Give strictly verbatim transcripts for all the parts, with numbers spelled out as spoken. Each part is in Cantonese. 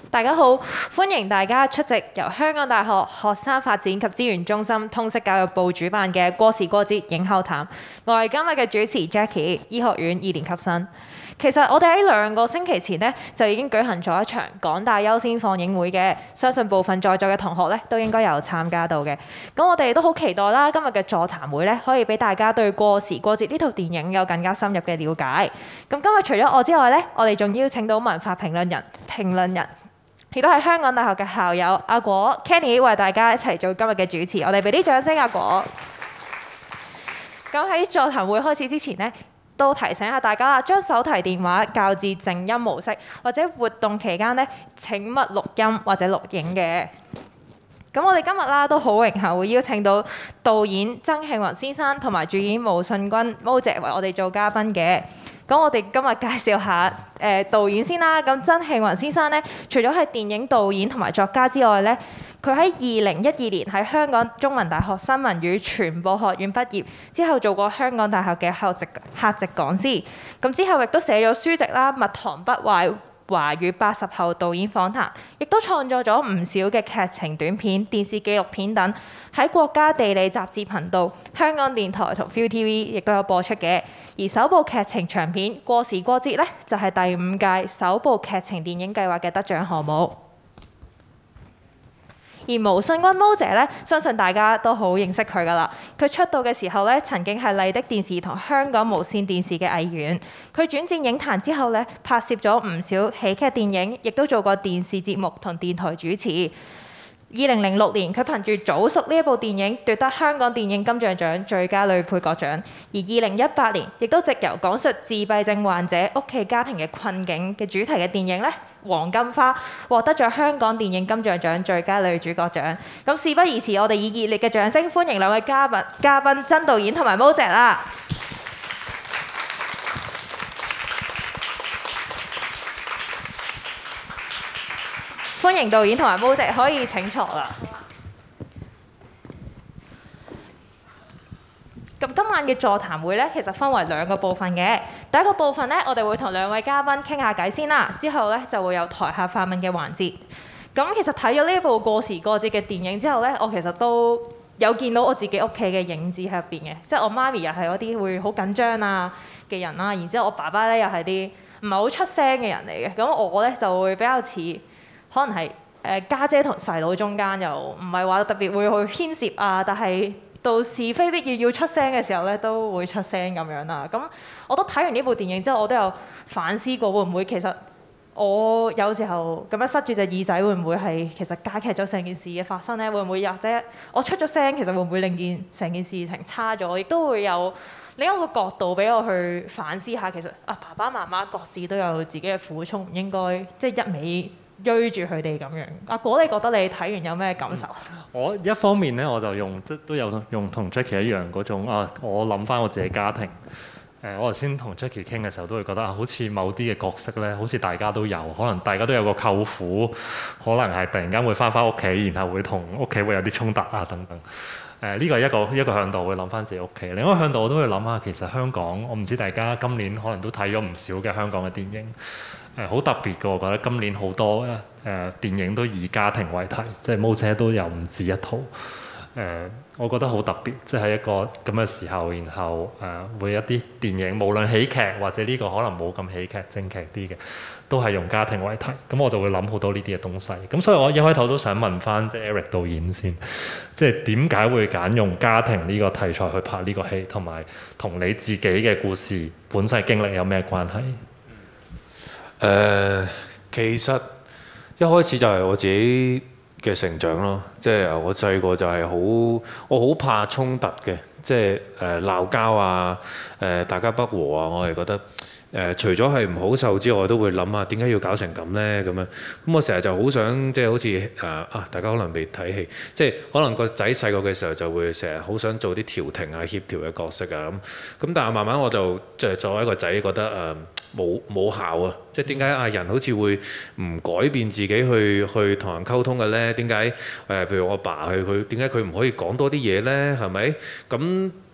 大家好，歡迎大家出席由香港大學學生發展及資源中心通識教育部主辦嘅過時過節影後談。我係今日嘅主持 Jackie， 醫學院二年級生。其實我哋喺兩個星期前呢，就已經舉行咗一場港大優先放映會嘅，相信部分在座嘅同學呢，都應該有參加到嘅。咁我哋都好期待啦，今日嘅座談會呢，可以俾大家對過時過節呢套電影有更加深入嘅了解。咁今日除咗我之外呢，我哋仲邀請到文化評論人、評論人。亦都係香港大學嘅校友阿果 Kenny 為大家一齊做今日嘅主持，我哋俾啲掌聲阿果。咁喺座談會開始之前呢，都提醒下大家啦，將手提電話校至靜音模式，或者活動期間呢，請勿錄音或者錄影嘅。咁我哋今日啦都好榮幸會邀請到導演曾慶雲先生同埋主演毛舜筠毛姐為我哋做嘉賓嘅。咁我哋今日介紹下誒、呃、導演先啦。咁曾慶雲先生呢，除咗係電影導演同埋作家之外呢，佢喺二零一二年喺香港中文大學新聞與傳播學院畢業，之後做過香港大學嘅客席客席講師。咁之後亦都寫咗書籍啦，《蜜糖不壞》、華語八十後導演訪談，亦都創作咗唔少嘅劇情短片、電視紀錄片等，喺國家地理雜誌頻道、香港電台同 V T V 亦都有播出嘅。而首部劇情長片《過時過節》呢，就係第五屆首部劇情電影計劃嘅得獎項目。而毛舜筠毛姐咧，相信大家都好認識佢噶啦。佢出道嘅時候咧，曾經係麗的電視同香港無線電視嘅藝員。佢轉戰影壇之後咧，拍攝咗唔少喜劇電影，亦都做過電視節目同電台主持。二零零六年，佢憑住《早熟》呢一部電影奪得香港電影金像獎最佳女配角獎。而二零一八年，亦都藉由講述自閉症患者屋企家庭嘅困境嘅主題嘅電影咧，《黃金花》獲得咗香港電影金像獎最佳女主角獎。咁事不宜遲，我哋以熱烈嘅掌聲歡迎兩位嘉賓，嘉賓曾導演同埋毛姐啦！歡迎導演同埋毛姐，可以請坐啦。咁今晚嘅座談會咧，其實分為兩個部分嘅。第一個部分咧，我哋會同兩位嘉賓傾下偈先啦，之後咧就會有台下發問嘅環節。咁其實睇咗呢部過時過節嘅電影之後咧，我其實都有見到我自己屋企嘅影子喺入邊嘅，即係我媽咪又係嗰啲會好緊張啊嘅人啦，然之後我爸爸咧又係啲唔係好出聲嘅人嚟嘅，咁我咧就會比較似。可能係誒家姐同細佬中間又唔係話特別會去牽涉啊，但係到是非必要要出聲嘅時候咧，都會出聲咁樣啦。咁我都睇完呢部電影之後，我都有反思過，會唔會其實我有時候咁樣塞住隻耳仔，會唔會係其實加劇咗成件事嘅發生咧？會唔會或者我出咗聲，其實會唔會令件成件事情差咗？亦都會有另一個角度俾我去反思下，其實啊爸爸媽媽各自都有自己嘅苦衷，唔應該即係一味追住佢哋咁樣。阿果，你覺得你睇完有咩感受？ 我一方面咧，我就用即都有用同 Jackie 一樣嗰種啊，我諗翻我自己家庭。誒、呃，我頭先同 Jackie 傾嘅時候都會覺得啊，好似某啲嘅角色咧，好似大家都有，可能大家都有個舅父，可能係突然間會翻返屋企，然後會同屋企會有啲衝突啊等等。誒、呃，呢個係一個一個向度會諗翻自己屋企，另一個向度我都會諗下，其實香港，我唔知大家今年可能都睇咗唔少嘅香港嘅電影。誒好、呃、特別嘅，我覺得今年好多誒、呃、電影都以家庭為題，即係毛姐都有唔止一套。誒、呃，我覺得好特別，即係一個咁嘅時候，然後誒、呃、會有一啲電影，無論喜劇或者呢個可能冇咁喜劇、正劇啲嘅，都係用家庭為題。咁我就會諗好多呢啲嘅東西。咁所以我一開頭都想問翻即係 Eric 導演先，即係點解會揀用家庭呢個題材去拍呢個戲，同埋同你自己嘅故事本身經歷有咩關係？ 誒、呃，其實一開始就係我自己嘅成長咯，即係我細個就係好，我好怕衝突嘅，即係誒鬧交啊，誒、呃、大家不和啊，我係覺得誒、呃、除咗係唔好受之外，都會諗下點解要搞成咁呢？咁樣。咁我成日就好想即係好似誒啊，大家可能未睇戲，即係可能個仔細個嘅時候就會成日好想做啲調停啊、協調嘅角色啊咁。咁但係慢慢我就即係作為一個仔覺得誒。呃冇冇效啊！即係點解啊人好似會唔改變自己去去同人溝通嘅咧？點解誒？譬如我爸佢佢點解佢唔可以講多啲嘢咧？係咪？咁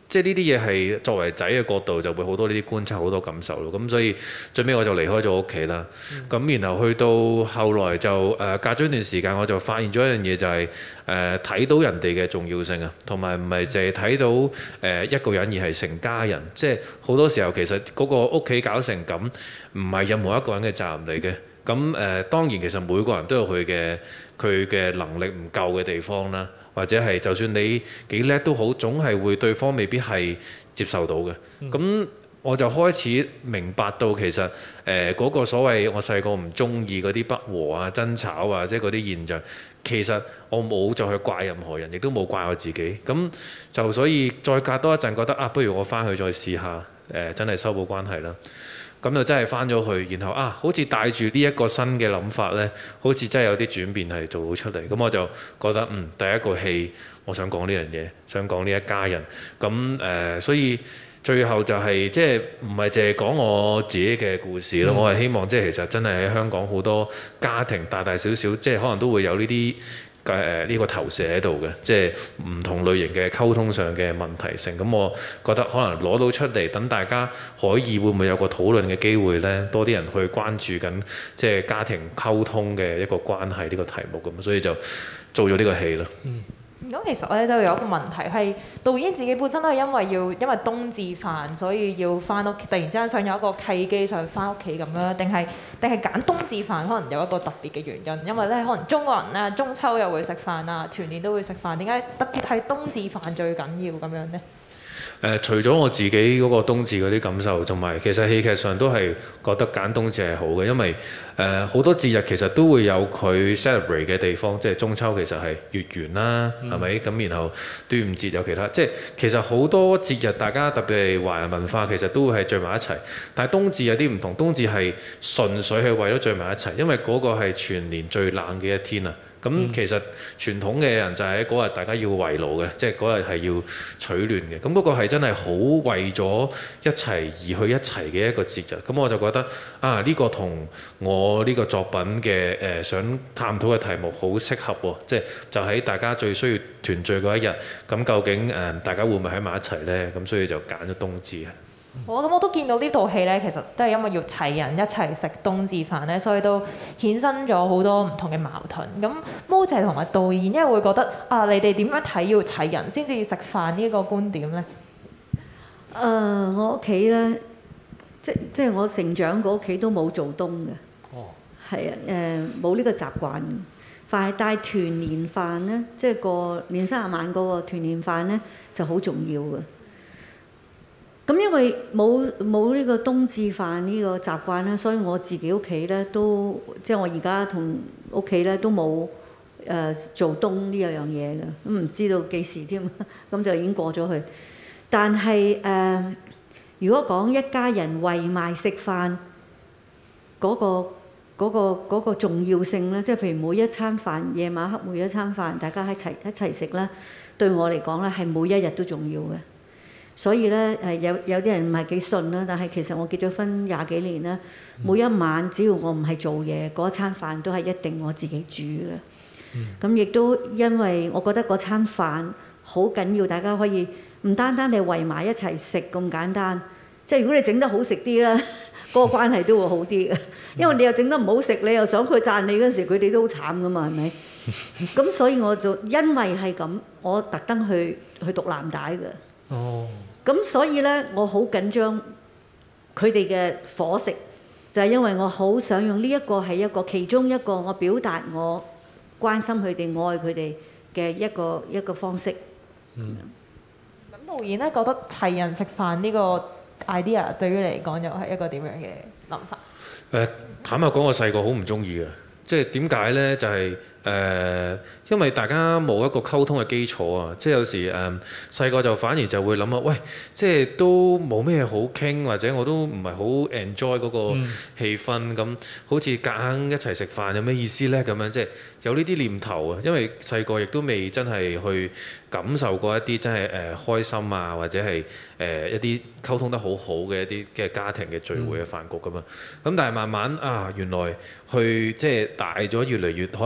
即係呢啲嘢係作為仔嘅角度就會好多呢啲觀察好多感受咯。咁所以最尾我就離開咗屋企啦。咁、嗯、然後去到後來就誒、呃、隔咗一段時間，我就發現咗一樣嘢就係誒睇到人哋嘅重要性啊，同埋唔係淨係睇到誒、呃、一個人而係成家人。即係好多時候其實嗰個屋企搞成咁，唔係任何一個人嘅責任嚟嘅。咁誒、呃、當然其實每個人都有佢嘅佢嘅能力唔夠嘅地方啦，或者係就算你幾叻都好，總係會對方未必係接受到嘅。咁、嗯、我就開始明白到其實誒嗰、呃嗰個所謂我細個唔中意嗰啲不和啊、爭吵啊，即係嗰啲現象，其實我冇再去怪任何人，亦都冇怪我自己。咁就所以再隔多一陣覺得啊，不如我翻去再試下誒、呃，真係修補關係啦。咁就真係翻咗去，然後啊，好似帶住呢一個新嘅諗法呢，好似真係有啲轉變係做到出嚟。咁我就覺得嗯，第一個戲我想講呢樣嘢，想講呢一家人。咁誒、呃，所以最後就係、是、即係唔係淨係講我自己嘅故事咯。嗯、我係希望即係其實真係喺香港好多家庭大大小小，即係可能都會有呢啲。誒呢個投射喺度嘅，即係唔同類型嘅溝通上嘅問題性。咁我覺得可能攞到出嚟，等大家可以會唔會有個討論嘅機會呢？多啲人去關注緊，即係家庭溝通嘅一個關係呢個題目咁，所以就做咗呢個戲咯。嗯。 咁其實咧都有一個問題係導演自己本身都係因為要因為冬至飯，所以要翻屋企，突然之間想有一個契機上翻屋企咁樣，定係定係揀冬至飯可能有一個特別嘅原因，因為咧可能中國人咧中秋又會食飯啊，團年都會食飯，點解特別係冬至飯最緊要咁樣呢？ 誒、呃，除咗我自己嗰個冬至嗰啲感受，同埋其實戲劇上都係覺得揀冬至係好嘅，因為誒好、呃、多節日其實都會有佢 celebrate 嘅地方，即係中秋其實係月圓啦，係咪、嗯？咁然後端午節有其他，即係其實好多節日大家特別係華人文化其實都會係聚埋一齊，但係冬至有啲唔同，冬至係純粹係為咗聚埋一齊，因為嗰個係全年最冷嘅一天啊。咁、嗯、其實傳統嘅人就係喺嗰日大家要圍爐嘅，即係嗰日係要取暖嘅。咁嗰個係真係好為咗一齊而去一齊嘅一個節日。咁我就覺得啊，呢、呢個同我呢個作品嘅誒、呃、想探討嘅題目好適合喎。即係就喺大家最需要團聚嗰一日，咁究竟誒、呃、大家會唔會喺埋一齊呢？咁所以就揀咗冬至啊。 好，咁我都見到呢套戲咧，其實都係因為要齊人一齊食冬至飯咧，所以都衍生咗好多唔同嘅矛盾。咁毛姐同埋導演，因為會覺得啊，你哋點樣睇要齊人先至食飯呢個觀點咧？ 誒、呃，我屋企咧，即即係我成長嗰屋企都冇做冬嘅。哦。係啊，誒冇呢個習慣。但係帶團年飯咧，即係過年卅晚嗰個團年飯咧，就好重要嘅。咁因為冇冇呢個冬至飯呢個習慣咧，所以我自己屋企咧都即係我而家同屋企咧都冇誒、呃、做冬呢樣嘢嘅，都唔知道幾時添，咁就已經過咗去。但係誒、呃，如果講一家人圍埋食飯嗰個嗰個嗰個重要性咧，即係譬如每一餐飯夜晚黑每一餐飯大家一齊一齊食咧，對我嚟講咧係每一日都重要嘅。所以咧誒有有啲人唔係幾信啦，但係其實我結咗婚廿幾年啦，每一晚只要我唔係做嘢，嗰餐飯都係一定我自己煮嘅。咁亦、嗯、都因為我覺得嗰餐飯好緊要，大家可以唔單單你圍埋一齊食咁簡單，即係如果你整得好食啲啦，嗰個關係都會好啲嘅。因為你又整得唔好食，你又想佢讚你嗰陣時，佢哋都好慘噶嘛，係咪？咁所以我就因為係咁，我特登去去讀藍帶嘅。哦。咁所以咧，我好緊張佢哋嘅伙食，就係因為我好想用呢一個係一個其中一個我表達我關心佢哋、愛佢哋嘅一個一個方式。嗯。 咁導演咧覺得齊人食飯呢個 idea 對於你嚟講又係一個點樣嘅諗法？ 誒，坦白講，我細個好唔中意嘅，即係點解咧？就係、是。誒、呃，因為大家冇一個溝通嘅基礎啊，即係有時誒細個就反而就會諗啊，喂，即係都冇咩好傾，或者我都唔係好 enjoy 嗰個氣氛，咁、嗯、好似夾硬一齊食飯有咩意思呢？咁樣即係有呢啲念頭啊，因為細個亦都未真係去感受過一啲真係誒、呃、開心啊，或者係誒、呃、一啲溝通得好好嘅一啲嘅家庭嘅聚會嘅飯局咁啊，咁、嗯、但係慢慢啊，原來去即係大咗越嚟越可能。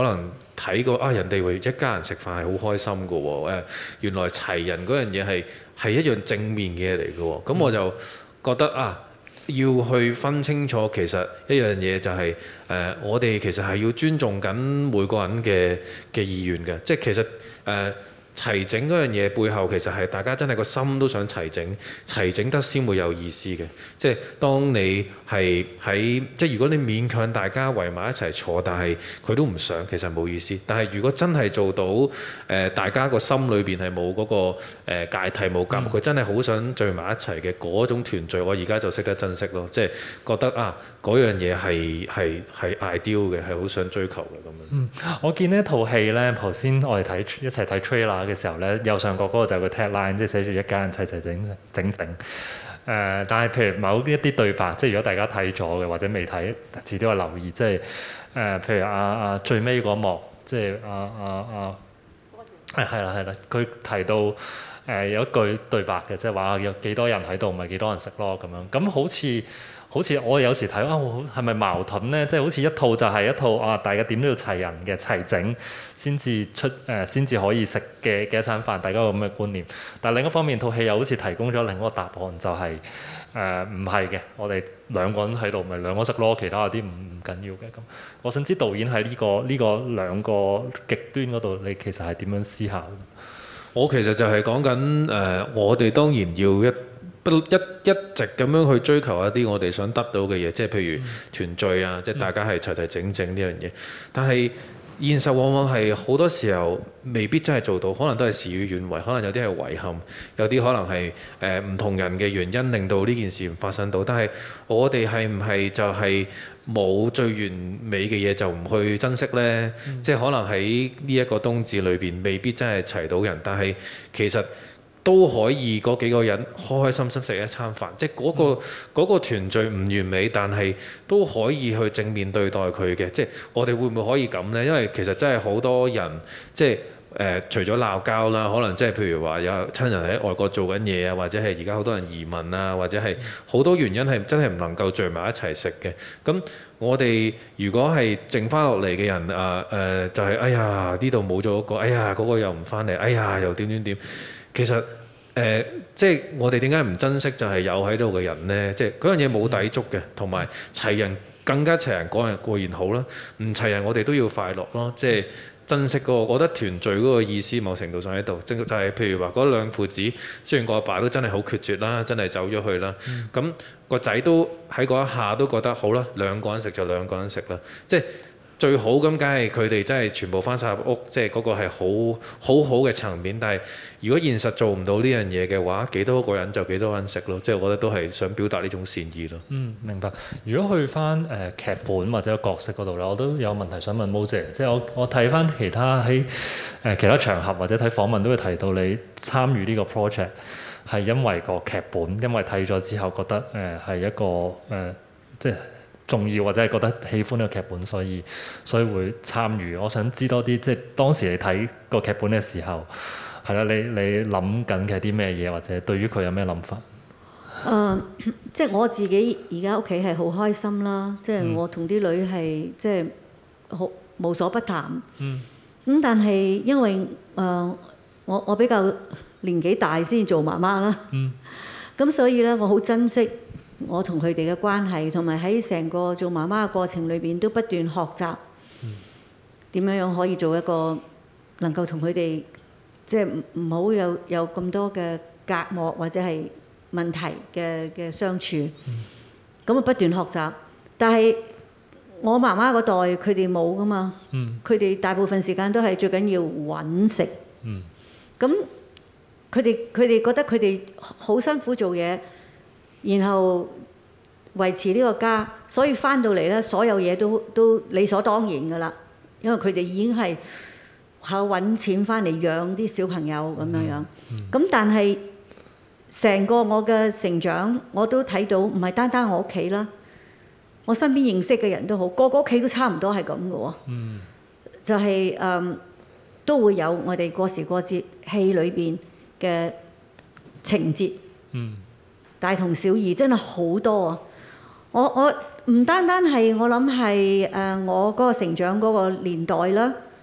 睇過啊，人哋會一家人食飯係好開心㗎喎，誒原來齊人嗰樣嘢係係一樣正面嘅嘢嚟㗎喎，咁我就覺得啊，要去分清楚其實一樣嘢就係、是、誒、呃、我哋其實係要尊重緊每個人嘅嘅意願嘅，即係其實誒。呃齊整嗰樣嘢背後其實係大家真係個心都想齊整，齊整得先會有意思嘅。即係當你係喺即係如果你勉強大家圍埋一齊坐，但係佢都唔想，其實冇意思。但係如果真係做到誒、呃，大家個心裏邊係冇嗰個誒、呃、芥蒂冇夾，佢、嗯、真係好想聚埋一齊嘅嗰種團聚，我而家就識得珍惜咯。即係覺得啊，嗰樣嘢係係係 ideal 嘅，係好想追求嘅咁樣。 嗯，我見呢套戲咧，頭先我哋睇一齊睇 trailer嘅時候咧，右上角嗰個就係個 tagline，即係寫住一家人齊齊整整整。誒、呃，但係譬如某一啲對白，即係如果大家睇咗嘅或者未睇，遲啲我留意，即係誒、呃，譬如阿、啊、阿、啊、最尾嗰幕，即係阿阿阿，誒係啦係啦，佢提到誒、呃、有一句對白嘅，即係話有幾多人喺度，咪幾多人食咯咁樣。咁好似好似我有時睇啊，係咪矛盾咧？即係好似一套就係一套啊，大家點都要齊人嘅齊整先至出誒，先、呃、至可以食嘅嘅一餐飯，大家有咁嘅觀念。但係另一方面，套戲又好似提供咗另一個答案，就係誒唔係嘅。我哋兩個人喺度，咪兩個食咯，其他嗰啲唔唔緊要嘅。咁我想知導演喺呢、呢個呢、呢個兩個極端嗰度，你其實係點樣思考？ 我其實就係講緊誒，我哋當然要一。不一一直咁樣去追求一啲我哋想得到嘅嘢，即係譬如團聚啊，即係大家係齊齊整整呢樣嘢。但係現實往往係好多時候未必真係做到，可能都係事與願違，可能有啲係遺憾，有啲可能係誒唔同人嘅原因令到呢件事唔發生到。但係我哋係唔係就係冇最完美嘅嘢就唔去珍惜呢？嗯、即係可能喺呢一個冬至裏邊未必真係齊到人，但係其實都可以嗰幾個人開開心心食一餐飯，即係嗰個嗰個團聚唔完美，但係都可以去正面對待佢嘅。即係我哋會唔會可以咁呢？因為其實真係好多人即係誒、呃，除咗鬧交啦，可能即係譬如話有親人喺外國做緊嘢啊，或者係而家好多人移民啊，或者係好多原因係真係唔能夠聚埋一齊食嘅。咁我哋如果係剩翻落嚟嘅人啊誒、呃，就係、是、哎呀呢度冇咗嗰個，哎呀嗰、那個又唔翻嚟，哎呀又點點點。其實誒、呃，即係我哋點解唔珍惜就係有喺度嘅人呢？即係嗰樣嘢冇抵觸嘅，同埋齊人更加齊人嗰樣固然好啦，唔齊人我哋都要快樂咯。即係珍惜嗰個，我覺得團聚嗰個意思某程度上喺度，就係、是、譬如話嗰兩父子，雖然個阿爸都真係好決絕啦，真係走咗去啦，咁、嗯、個仔都喺嗰一下都覺得好啦，兩個人食就兩個人食啦，即係。最好咁，梗係佢哋真係全部翻晒入屋，即係嗰個係好好好嘅層面。但係如果現實做唔到呢樣嘢嘅話，幾多個人就幾多人食咯。即係我覺得都係想表達呢種善意咯。嗯，明白。如果去翻誒、呃、劇本或者角色嗰度咧，我都有問題想問 Mo 姐。即係我我睇翻其他喺誒、呃、其他場合或者睇訪問都會提到你參與呢個 project 係因為個劇本，因為睇咗之後覺得誒係、呃、一個誒、呃、即係。重要或者係覺得喜歡呢個劇本，所以所以會參與。我想知多啲，即係當時你睇個劇本嘅時候，係啦，你你諗緊嘅係啲咩嘢，或者對於佢有咩諗法？誒、 呃，即係我自己而家屋企係好開心啦，即係我同啲女係即係好無所不談。嗯。咁但係因為誒、呃、我我比較年紀大先做媽媽啦。嗯。咁所以咧，我好珍惜我同佢哋嘅關係，同埋喺成個做媽媽嘅過程裏邊都不斷學習點樣樣可以做一個能夠同佢哋即係唔唔好有有咁多嘅隔膜或者係問題嘅嘅相處。咁啊、嗯、不斷學習，但係我媽媽嗰代佢哋冇噶嘛，佢哋、嗯、大部分時間都係最緊要揾食。咁佢哋佢哋覺得佢哋好辛苦做嘢。然後維持呢個家，所以翻到嚟咧，所有嘢都都理所當然㗎啦。因為佢哋已經係靠揾錢翻嚟養啲小朋友咁樣樣。咁、嗯嗯、但係成個我嘅成長，我都睇到唔係單單我屋企啦，我身邊認識嘅人都好，個個屋企都差唔多係咁嘅喎。嗯、就係、是、誒、嗯、都會有我哋過時過節戲裏邊嘅情節。嗯大同小異，真係好多啊！我我唔單單係我諗係誒我嗰個成長嗰個年代啦，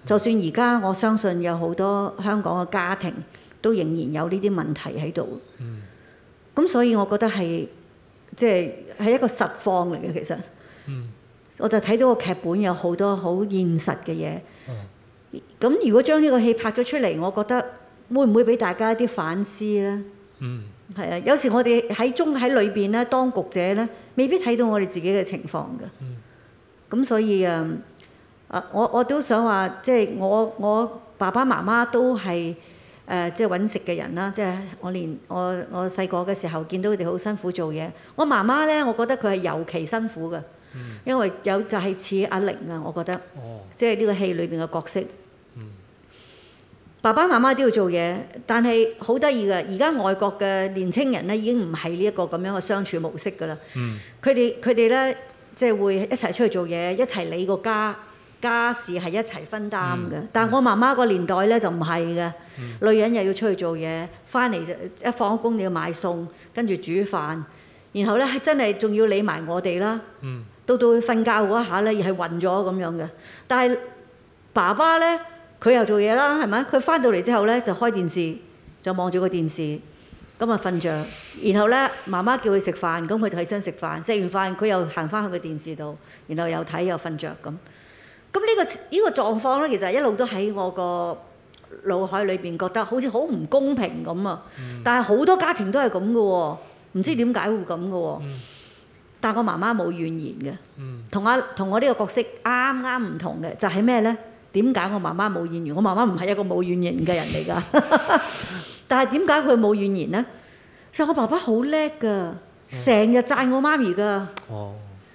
就算而家我相信有好多香港嘅家庭都仍然有呢啲問題喺度。咁、嗯、所以我覺得係即係係一個實況嚟嘅，其實。嗯、我就睇到個劇本有好多好現實嘅嘢。咁、嗯、如果將呢個戲拍咗出嚟，我覺得會唔會俾大家一啲反思呢？嗯，係啊，有時我哋喺中喺裏邊咧，當局者咧，未必睇到我哋自己嘅情況嘅。嗯，咁所以啊，啊，我我都想話，即係我我爸爸媽媽都係誒，即係揾食嘅人啦。即係我連我我細個嘅時候見到佢哋好辛苦做嘢。我媽媽咧，我覺得佢係尤其辛苦嘅，因為有就係似阿玲啊，我覺得，即係呢個戲裏邊嘅角色。爸爸媽媽都要做嘢，但係好得意嘅。而家外國嘅年青人咧，已經唔係呢一個咁樣嘅相處模式㗎啦。佢哋佢哋咧，即係會一齊出去做嘢，一齊理個家家事係一齊分擔嘅。嗯、但係我媽媽個年代咧就唔係嘅，嗯、女人又要出去做嘢，翻嚟就一放工你要買餸，跟住煮飯，然後咧真係仲要理埋我哋啦。嗯、到到佢瞓覺嗰一下咧，又係暈咗咁樣嘅。但係爸爸咧。佢又做嘢啦，係咪？佢翻到嚟之後咧，就開電視，就望住個電視，咁啊瞓着。然後咧，媽媽叫佢食飯，咁佢就起身食飯。食完飯，佢又行翻去個電視度，然後又睇又瞓着咁。咁呢、呢個呢、呢個狀況咧，其實一路都喺我個腦海裏邊覺得好似好唔公平咁啊。嗯、但係好多家庭都係咁嘅喎，唔知點解會咁嘅喎。嗯、但我媽媽冇怨言嘅，同阿同我呢個角色啱啱唔同嘅，就係咩咧？點解我媽媽冇怨言？我媽媽唔係一個冇怨言嘅人嚟㗎。但係點解佢冇怨言呢？就我爸爸好叻㗎，成日讚我媽咪㗎。哦。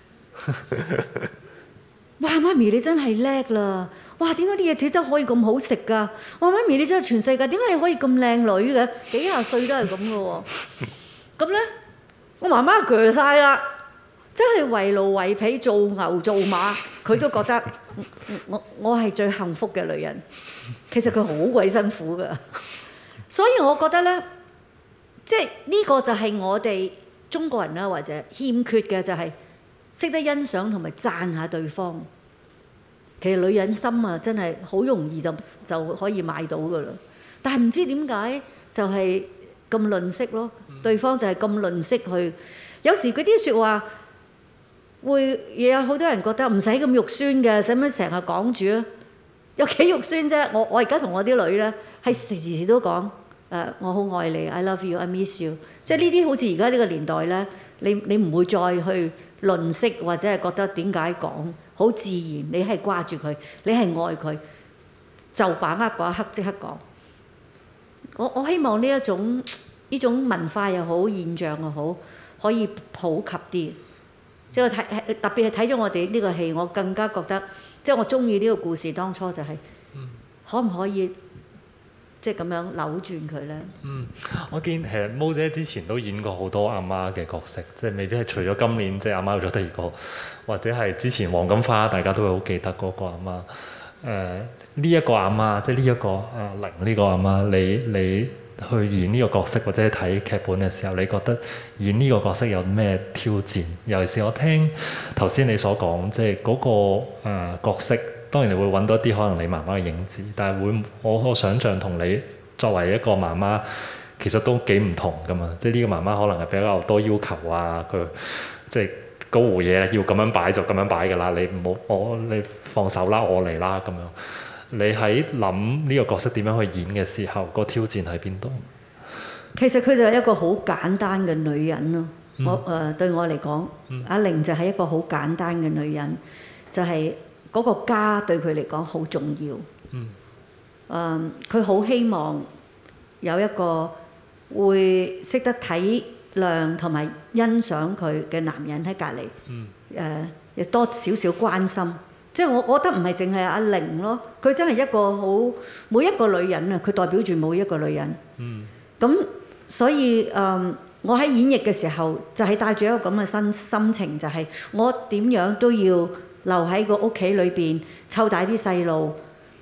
哇！媽咪你真係叻啦！哇！點解啲嘢整得可以咁好食㗎？哇！媽咪你真係全世界，點解你可以咁靚女嘅？幾廿歲都係咁嘅喎。咁咧，我媽媽鋸晒啦。真係為奴為婢做牛做馬，佢都覺得我我係最幸福嘅女人。其實佢好鬼辛苦㗎，所以我覺得咧，即係呢個就係我哋中國人啦，或者欠缺嘅就係識得欣賞同埋讚下對方。其實女人心啊，真係好容易就就可以買到㗎啦。但係唔知點解就係咁吝嗇咯，對方就係咁吝嗇去。有時嗰啲説話。會有好多人覺得唔使咁肉酸嘅，使乜成日講住啊？有幾肉酸啫？我我而家同我啲女咧係時時都講誒、呃，我好愛你 ，I love you，I miss you。即係呢啲好似而家呢個年代咧，你你唔會再去吝嗇或者係覺得點解講，好自然。你係掛住佢，你係愛佢，就把握嗰一刻即刻講。我我希望呢一種呢種文化又好，現象又好，可以普及啲。即係睇特別係睇咗我哋呢個戲，我更加覺得，即係我中意呢個故事當初就係、是，嗯、可唔可以即係咁樣扭轉佢咧？嗯， 我見其實毛姐之前都演過好多阿媽嘅角色，即係未必係除咗今年即係阿媽有咗第二個，或者係之前黃金花大家都會好記得嗰個阿媽。誒呢一個阿媽，即係呢一個阿玲呢個阿媽，你你。去演呢個角色或者睇劇本嘅時候，你覺得演呢個角色有咩挑戰？尤其是我聽頭先你所講，即係嗰個、呃、角色，當然你會揾到一啲可能你媽媽嘅影子，但係會我我想像同你作為一個媽媽，其實都幾唔同㗎嘛。即係呢個媽媽可能係比較多要求啊，佢即係嗰壺嘢要咁樣擺就咁樣擺㗎啦，你唔好我你放手啦，我嚟啦咁樣。你喺諗呢個角色點樣去演嘅時候，個挑戰喺邊度？ 其實佢就係一個好簡單嘅女人咯。嗯、我誒、呃、對我嚟講，嗯、阿玲就係一個好簡單嘅女人，就係、是、嗰個家對佢嚟講好重要。嗯。誒，佢好希望有一個會識得體諒同埋欣賞佢嘅男人喺隔離。嗯。誒、呃，亦多少少關心。即係我，我覺得唔係淨係阿玲咯，佢真係一個好每一個女人啊，佢代表住每一個女人。嗯。咁所以誒、呃，我喺演繹嘅時候，就係、是、帶住一個咁嘅心心情，就係、是、我點樣都要留喺個屋企裏邊，湊大啲細路，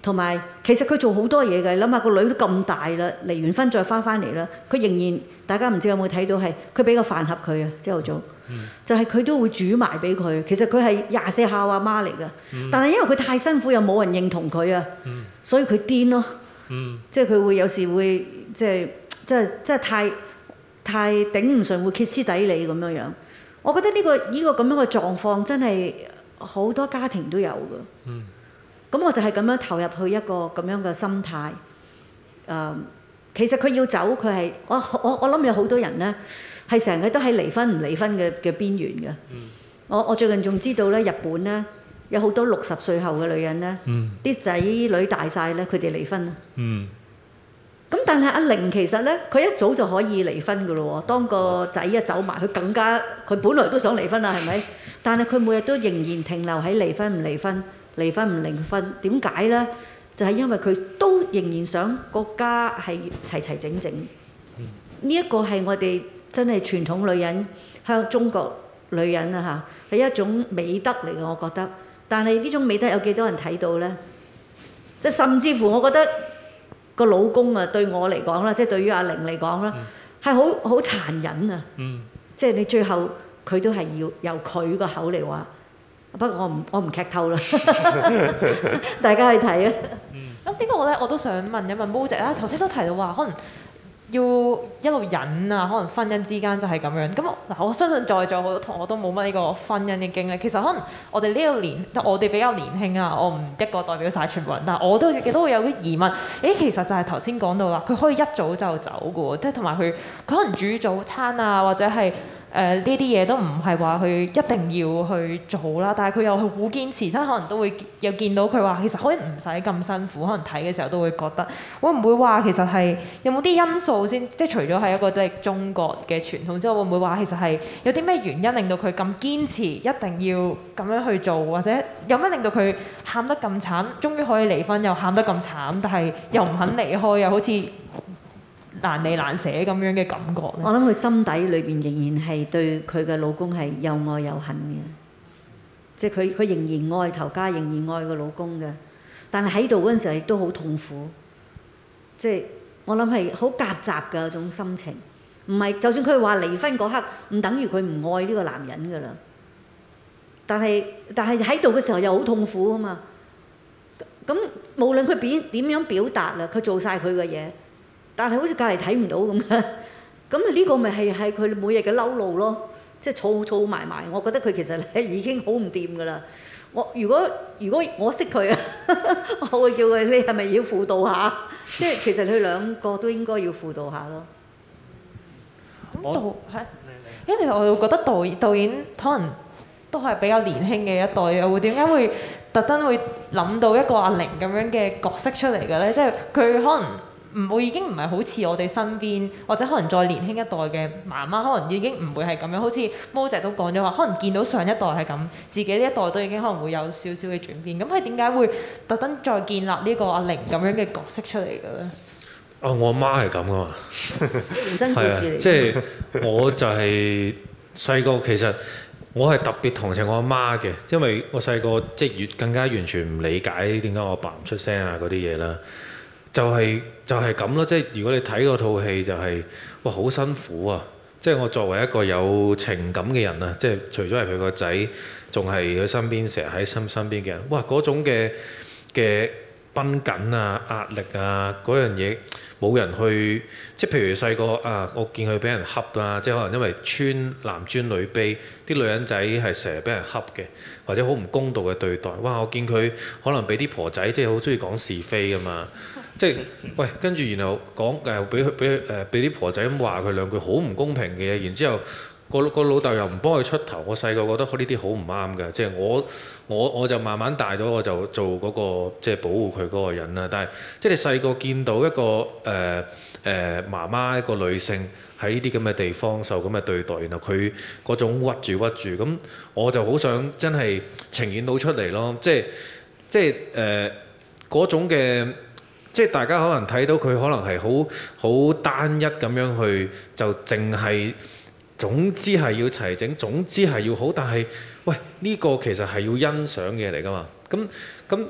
同埋其實佢做好多嘢嘅，諗下個女都咁大啦，離完婚再翻翻嚟啦，佢仍然大家唔知有冇睇到係佢俾個飯盒佢啊，朝頭早，嗯、就係佢都會煮埋俾佢。其實佢係廿四孝阿媽嚟㗎，嗯、但係因為佢太辛苦又冇人認同佢啊，嗯、所以佢癲咯，嗯、即係佢會有時會即係即係即係太太頂唔順，會歇斯底里咁樣樣。我覺得呢、呢個呢、呢個咁樣嘅狀況真係好多家庭都有㗎。嗯咁我就係咁樣投入去一個咁樣嘅心態。誒、呃，其實佢要走，佢係我我我諗有好多人咧，係成日都喺離婚唔離婚嘅嘅邊緣嘅。嗯、我我最近仲知道咧，日本咧有好多六十歲後嘅女人咧，啲仔、嗯、女大晒咧，佢哋離婚啦。咁、嗯、但係阿玲其實咧，佢一早就可以離婚㗎咯喎。當個仔一走埋，佢更加佢本來都想離婚啦，係咪？但係佢每日都仍然停留喺離婚唔離婚。離婚唔離婚，點解呢？就係、是、因為佢都仍然想個家係齊齊整整。呢一、嗯、個係我哋真係傳統女人，向中國女人啊嚇，係一種美德嚟嘅，我覺得。但係呢種美德有幾多人睇到呢？即係甚至乎，我覺得個老公啊，對我嚟講啦，即係對於阿玲嚟講啦，係好好殘忍啊！嗯、即係你最後佢都係要由佢個口嚟話。不過我唔我唔劇透啦，大家去睇啊。 咁呢個咧，我都想問一問毛姐啦。頭先都提到話，可能要一路忍啊，可能婚姻之間就係咁樣。咁嗱，我相信在座好多同學都冇乜呢個婚姻嘅經歷。其實可能我哋呢個年，我哋比較年輕啊，我唔一個代表晒全部人，但係我都亦都會有啲疑問。誒，其實就係頭先講到啦，佢可以一早就走嘅喎，即係同埋佢佢可能煮早餐啊，或者係。誒呢啲嘢都唔係話佢一定要去做啦，但係佢又好堅持，即係可能都會有見到佢話其實可以唔使咁辛苦，可能睇嘅時候都會覺得會唔會話其實係有冇啲因素先，即係除咗係一個即係中國嘅傳統之外，會唔會話其實係有啲咩原因令到佢咁堅持一定要咁樣去做，或者有咩令到佢喊得咁慘，終於可以離婚又喊得咁慘，但係又唔肯離開，又好似難離難捨咁樣嘅感覺咧？ 我諗佢心底裏邊仍然係對佢嘅老公係又愛又恨嘅，即係佢佢仍然愛頭家，仍然愛個老公嘅。但係喺度嗰陣時候亦都好痛苦，即係我諗係好夾雜嘅嗰種心情。唔係就算佢話離婚嗰刻，唔等於佢唔愛呢個男人㗎啦。但係但係喺度嘅時候又好痛苦啊嘛。咁無論佢點點樣表達啦，佢做晒佢嘅嘢。但係好似隔離睇唔到咁嘅，咁啊呢個咪係係佢每日嘅嬲怒咯，即係儲儲埋埋。我覺得佢其實咧已經好唔掂㗎啦。我如果如果我識佢啊，我會叫佢你係咪要輔導下？即係其實佢兩個都應該要輔導下咯。 咁導係，因為我會覺得導導演可能都係比較年輕嘅一代，又會點解會特登會諗到一個阿玲咁樣嘅角色出嚟嘅咧？即係佢可能。唔會已經唔係好似我哋身邊，或者可能再年輕一代嘅媽媽，可能已經唔會係咁樣。好似毛姐都講咗話，可能見到上一代係咁，自己呢一代都已經可能會有少少嘅轉變。咁佢點解會特登再建立呢個阿玲咁樣嘅角色出嚟嘅咧？ 啊，我阿媽係咁噶嘛， 原生故事嚟。 即係我就係細個，其實我係特別同情我阿媽嘅，因為我細個即係越更加完全唔理解點解我阿爸唔出聲啊嗰啲嘢啦。就係、是、就係咁咯，即係如果你睇嗰套戲就係、是、哇好辛苦啊！即係我作為一個有情感嘅人啊，即係除咗係佢個仔，仲係佢身邊成日喺身身邊嘅人，哇嗰種嘅嘅繃緊啊、壓力啊嗰樣嘢冇人去，即係譬如細個啊，我見佢俾人恰啦，即係可能因為尊男尊女卑，啲女人仔係成日俾人恰嘅，或者好唔公道嘅對待。哇！我見佢可能俾啲婆仔即係好中意講是非㗎嘛。即係喂，跟住然後講誒，俾佢俾佢誒，俾啲婆仔咁話佢兩句好唔公平嘅嘢，然之後個個老豆又唔幫佢出頭。我細個覺得呢啲好唔啱㗎，即係我我我就慢慢大咗，我就做嗰個即係保護佢嗰個人啦。但係即係你細個見到一個誒誒媽媽一個女性喺呢啲咁嘅地方受咁嘅對待，然後佢嗰種屈住屈住，咁我就好想真係呈現到出嚟咯。即係即係誒嗰種嘅。即係大家可能睇到佢可能係好好單一咁樣去，就淨係總之係要齊整，總之係要好。但係喂，呢個其實係要欣賞嘅嚟㗎嘛。咁咁，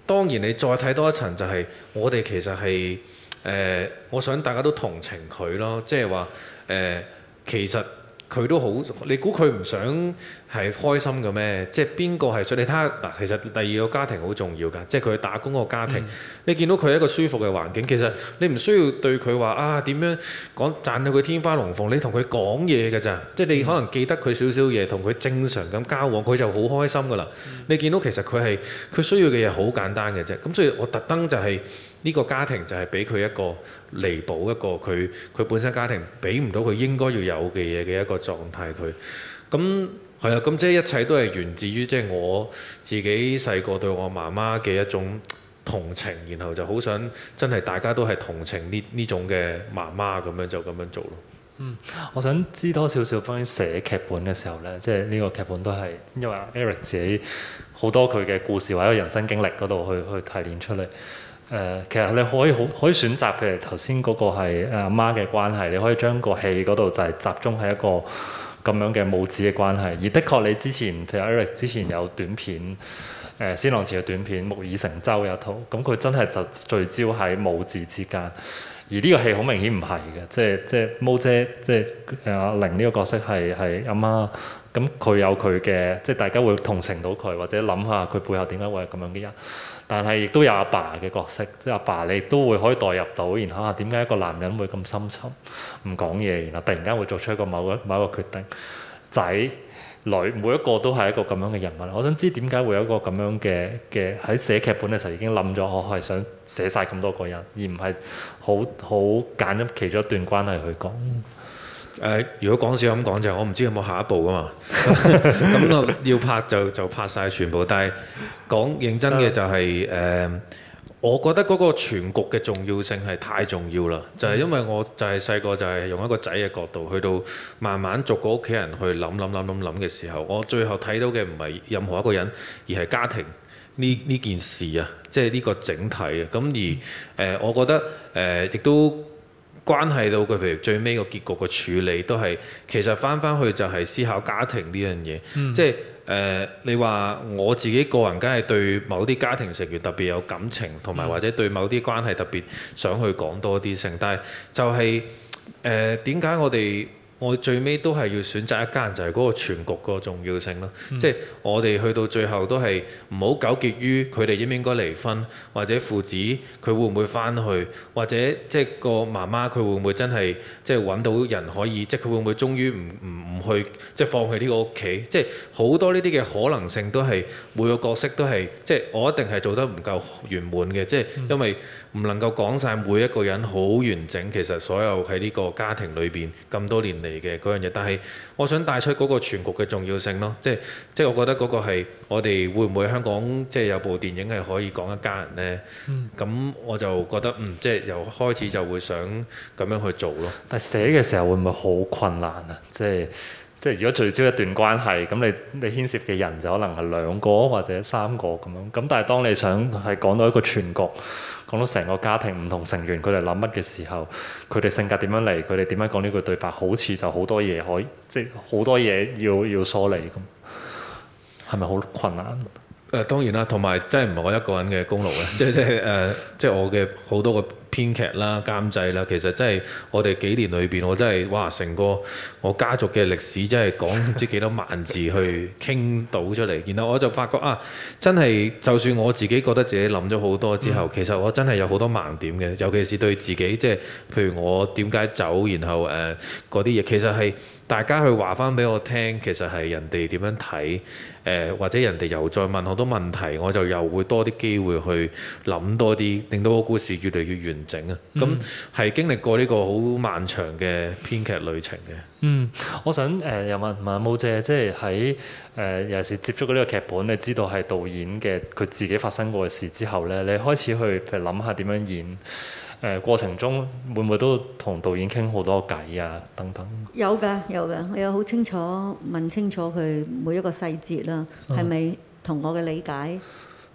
當然你再睇多一層就係我哋其實係誒、呃，我想大家都同情佢咯，即係話誒，其實佢都好，你估佢唔想係開心嘅咩？即係邊個係想你睇下嗱？其實第二個家庭好重要㗎，即係佢打工個家庭。嗯、你見到佢係一個舒服嘅環境，其實你唔需要對佢話啊點樣講讚到佢天花龍鳳，你同佢講嘢㗎咋？即係你可能記得佢少少嘢，同佢正常咁交往，佢就好開心㗎啦。嗯、你見到其實佢係佢需要嘅嘢好簡單嘅啫。咁所以我特登就係、是。呢個家庭就係俾佢一個彌補一個佢佢本身家庭俾唔到佢應該要有嘅嘢嘅一個狀態佢，咁係啊，咁即係一切都係源自於即係我自己細個對我媽媽嘅一種同情，然後就好想真係大家都係同情呢呢種嘅媽媽咁樣就咁樣做咯。 嗯，我想知多少少關於寫劇本嘅時候呢，即係呢個劇本都係因為 Eric 自己好多佢嘅故事或者人生經歷嗰度去去提煉出嚟。誒、呃，其實你可以好可以選擇，譬如頭先嗰個係阿媽嘅關係，你可以將個戲嗰度就係集中喺一個咁樣嘅母子嘅關係。而的確，你之前譬如 Eric 之前有短片，誒、呃、先浪潮嘅短片《木已成舟》有一套，咁佢真係就聚焦喺母子之間。而呢個戲好明顯唔係嘅，即係即係毛姐，即係誒阿玲呢個角色係係阿媽，咁佢有佢嘅，即係大家會同情到佢，或者諗下佢背後點解會係咁樣嘅人。但係亦都有阿爸嘅角色，即係阿爸你都會可以代入到，然後啊點解一個男人會咁深沉唔講嘢，然後突然間會做出一個某一某一個決定，仔女每一個都係一個咁樣嘅人物。我想知點解會有一個咁樣嘅嘅喺寫劇本嘅時候已經諗咗，我係想寫晒咁多個人，而唔係好好揀咗其中一段關係去講。 誒、呃，如果講笑咁講就，我唔知有冇下一步噶嘛。咁我要拍就就拍晒全部，但係講認真嘅就係、是、誒、呃，我覺得嗰個全局嘅重要性係太重要啦。就係、是、因為我就係細個就係用一個仔嘅角度去到慢慢逐個屋企人去諗諗諗諗諗嘅時候，我最後睇到嘅唔係任何一個人，而係家庭呢呢件事啊，即係呢個整體啊。咁而誒、呃，我覺得誒亦、呃、都。關係到佢，譬如最尾個結局個處理都係其實翻翻去就係思考家庭呢樣嘢，嗯、即係誒、呃、你話我自己個人梗係對某啲家庭成員特別有感情，同埋或者對某啲關係特別想去講多啲聲，但係就係誒點解我哋？我最尾都係要選擇一家人，就係、是、嗰個全局個重要性咯。嗯、即係我哋去到最後都係唔好糾結於佢哋應唔應該離婚，或者父子佢會唔會翻去，或者即係個媽媽佢會唔會真係即係揾到人可以，即係佢會唔會終於唔唔唔去即係放棄呢個屋企？即係好多呢啲嘅可能性都係每個角色都係即係我一定係做得唔夠圓滿嘅，即係因為唔能夠講晒每一個人好完整。其實所有喺呢個家庭裏邊咁多年嚟嘅嗰樣嘢，但係我想帶出嗰個全局嘅重要性咯，即係即係我覺得嗰個係我哋會唔會香港即係有部電影係可以講一家人呢？咁、嗯、我就覺得嗯，即係由開始就會想咁樣去做咯。 但係寫嘅時候會唔會好困難啊？即係即係如果聚焦一段關係，咁你你牽涉嘅人就可能係兩個或者三個咁樣。咁但係當你想係講到一個全局，講到成個家庭唔同成員佢哋諗乜嘅時候，佢哋性格點樣嚟，佢哋點樣講呢句對白，好似就好多嘢可以，即係好多嘢要要梳理咁，係咪好困難？ 誒、呃、當然啦，同埋真係唔係我一個人嘅功勞嘅，即係即係誒，即係我嘅好多個編劇啦、監製啦，其實真係我哋幾年裏邊，我真係哇，成個我家族嘅歷史真係講唔知幾多萬字去傾到出嚟，然後我就發覺啊，真係就算我自己覺得自己諗咗好多之後，嗯、其實我真係有好多盲點嘅，尤其是對自己，即係譬如我點解走，然後誒嗰啲嘢，其實係大家去話翻俾我聽，其實係人哋點樣睇，誒、呃、或者人哋又再問好多問題，我就又會多啲機會去諗多啲，令到個故事越嚟越完整啊！咁係、嗯、經歷過呢個好漫長嘅編劇旅程嘅。 嗯，我想誒、呃、又問問阿毛姐，即係喺誒有時接觸過呢個劇本，你知道係導演嘅佢自己發生過嘅事之後咧，你開始去譬如諗下點樣演。誒、呃、過程中會唔會都同導演傾好多偈啊？等等。有㗎有㗎，我有好清楚問清楚佢每一個細節啦，係咪同我嘅理解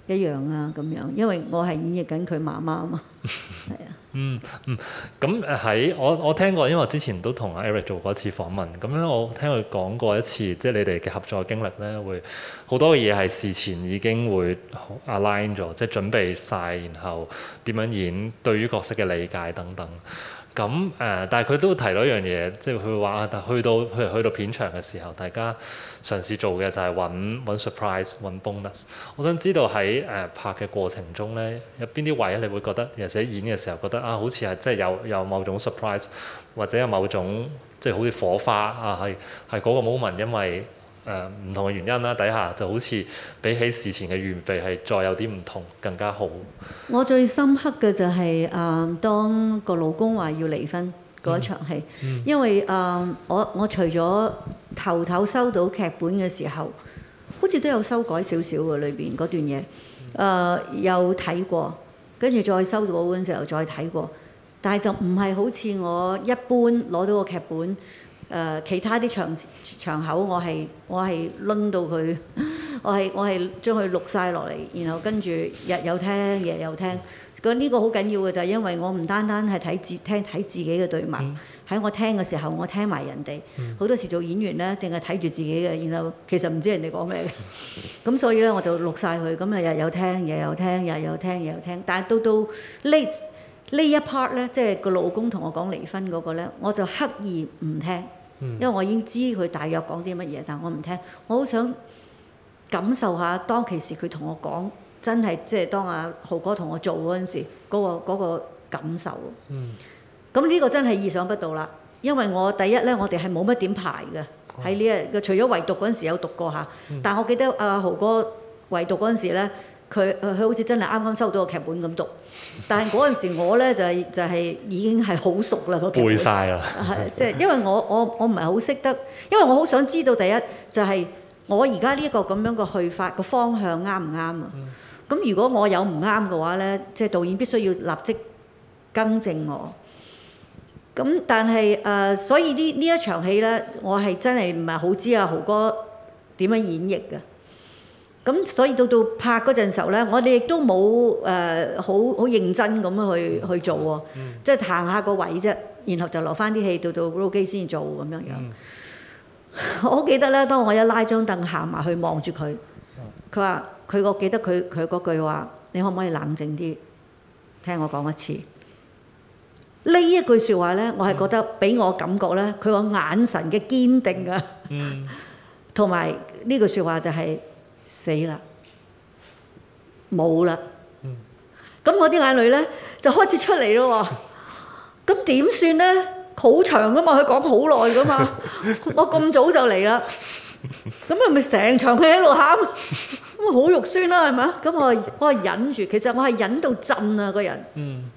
一樣啊咁樣，因為我係演繹緊佢媽媽啊嘛，係啊。 嗯嗯，咁誒喺我我聽過，因為我之前都同阿 Eric 做過一次訪問，咁樣我聽佢講過一次，即係你哋嘅合作經歷咧，會好多嘅嘢係事前已經會 align 咗，即係準備晒，然後點樣演，對於角色嘅理解等等。咁誒、呃，但係佢都提到一樣嘢，即係佢話，但去到譬如去到片場嘅時候，大家嘗試做嘅就係揾揾 surprise、揾 bonus。我想知道喺誒、呃、拍嘅過程中咧，有邊啲位你會覺得，尤其是演嘅時候覺得啊，好似係即係有有某種 surprise，或者有某種即係好似火花啊，係係嗰個 moment，因為誒唔、呃、同嘅原因啦，底下就好似比起事前嘅預備係再有啲唔同，更加好。 我最深刻嘅就係、是、誒、呃，當個老公話要離婚嗰一場戲，嗯嗯、因為誒、呃、我我除咗頭頭收到劇本嘅時候，好似都有修改少少嘅裏邊嗰段嘢，誒、呃、有睇過，跟住再收到嗰陣時候再睇過，但係就唔係好似我一般攞到個劇本。誒、呃、其他啲場場口我係我係攆到佢，我係我係將佢錄晒落嚟，然後跟住日有聽夜有聽。咁呢個好緊要嘅就係因為我唔單單係睇自聽睇自己嘅對白，喺、嗯、我聽嘅時候我聽埋人哋。好、嗯、多時做演員咧，淨係睇住自己嘅，然後其實唔知人哋講咩嘅。咁所以咧我就錄晒佢，咁啊日有聽夜有聽，日有聽夜有聽。但係到到呢呢一 part 咧，即係個老公同我講離婚嗰個咧，我就刻意唔聽。因為我已經知佢大約講啲乜嘢，但我唔聽。我好想感受下當其時佢同我講，真係即係當阿豪哥同我做嗰陣時嗰、嗰個嗰個感受。嗯。咁呢個真係意想不到啦，因為我第一咧，我哋係冇乜點排嘅喺呢一，除咗唯獨嗰陣時有讀過下，嗯、但我記得阿豪哥唯獨嗰陣時咧。佢佢好似真係啱啱收到個劇本咁讀，但係嗰陣時我咧就係、是、就係、是、已經係好熟啦個劇本。背曬啦。係即係因為我我我唔係好識得，因為我好想知道第一就係、是、我而家呢一個咁樣嘅去法個方向啱唔啱啊？咁、嗯、如果我有唔啱嘅話咧，即、就、係、是、導演必須要立即更正我。咁但係誒、呃，所以呢呢一場戲咧，我係真係唔係好知阿豪哥點樣演繹嘅。咁所以到到拍嗰陣時候咧，我哋亦都冇誒好好認真咁樣去去做喎，嗯、即係行下個位啫，然後就留翻啲戲到到 roll 機先做咁樣樣。嗯、我記得咧，當我一拉張凳行埋去望住佢，佢話佢我記得佢佢嗰句話，你可唔可以冷靜啲聽我講一次？呢一句説話咧，我係覺得俾我感覺咧，佢個眼神嘅堅定啊，同埋呢句説話就係、是。死啦，冇啦。咁、嗯、我啲眼淚咧就開始出嚟咯喎。咁點算咧？好長噶嘛，佢講好耐噶嘛。我咁早就嚟啦，咁係咪成場佢喺度喊？咁好肉酸啦，係咪啊？咁我我係忍住，其實我係忍到震啊個人。嗯。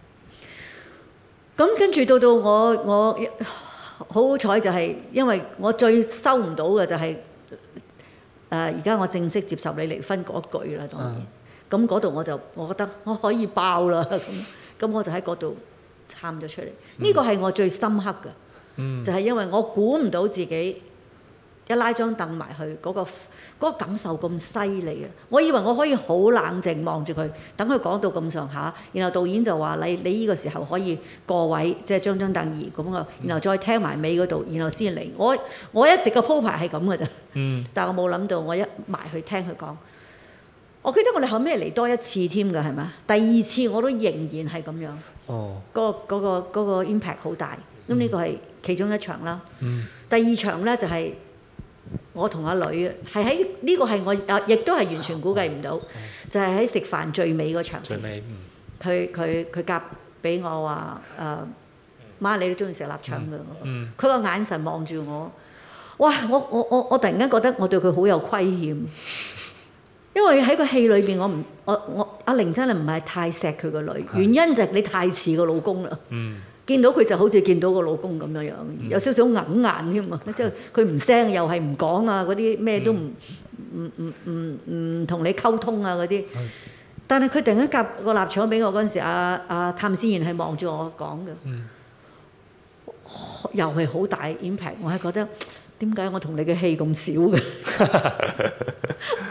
咁跟住到到我我好好彩就係，因為我最收唔到嘅就係、是。誒而家我正式接受你離婚嗰句啦，當然。咁嗰度我就我覺得我可以爆啦咁，咁我就喺嗰度喊咗出嚟。呢個係我最深刻嘅，嗯、就係因為我估唔到自己一拉張凳埋去嗰、嗰個嗰個感受咁犀利啊！我以為我可以好冷靜望住佢，等佢講到咁上下，然後導演就話你你呢個時候可以過位，即係將張凳移咁啊，然後再聽埋尾嗰度，然後先嚟。我我一直嘅鋪排係咁嘅咋，嗯、但係我冇諗到我一埋去聽佢講。我記得我哋後尾嚟多一次添㗎，係咪？第二次我都仍然係咁樣。哦，嗰、嗰個嗰、嗰個嗰個 impact 好大。咁呢個係其中一場啦。嗯、第二場咧就係、係。我同阿女係喺呢個係我啊，亦都係完全估計唔到，哦哦、就係喺食飯最尾嗰場。最尾，佢佢佢夾俾我話誒，媽你都中意食臘腸㗎。嗯。佢個眼神望住我，哇！我我我我突然間覺得我對佢好有虧欠，因為喺個戲裏邊我唔我我阿玲真係唔係太錫佢個女，的原因就係你太似個老公啦。嗯。見到佢就好似見到個老公咁樣樣，有少少硬硬添啊！即係佢唔聲又係唔講啊，嗰啲咩都唔唔唔唔唔同你溝通啊嗰啲。但係佢突然間夾個臘腸俾我嗰陣時，阿阿譚思賢係望住我講嘅，嗯、又係好大 impact。我係覺得點解我同你嘅戲咁少嘅？即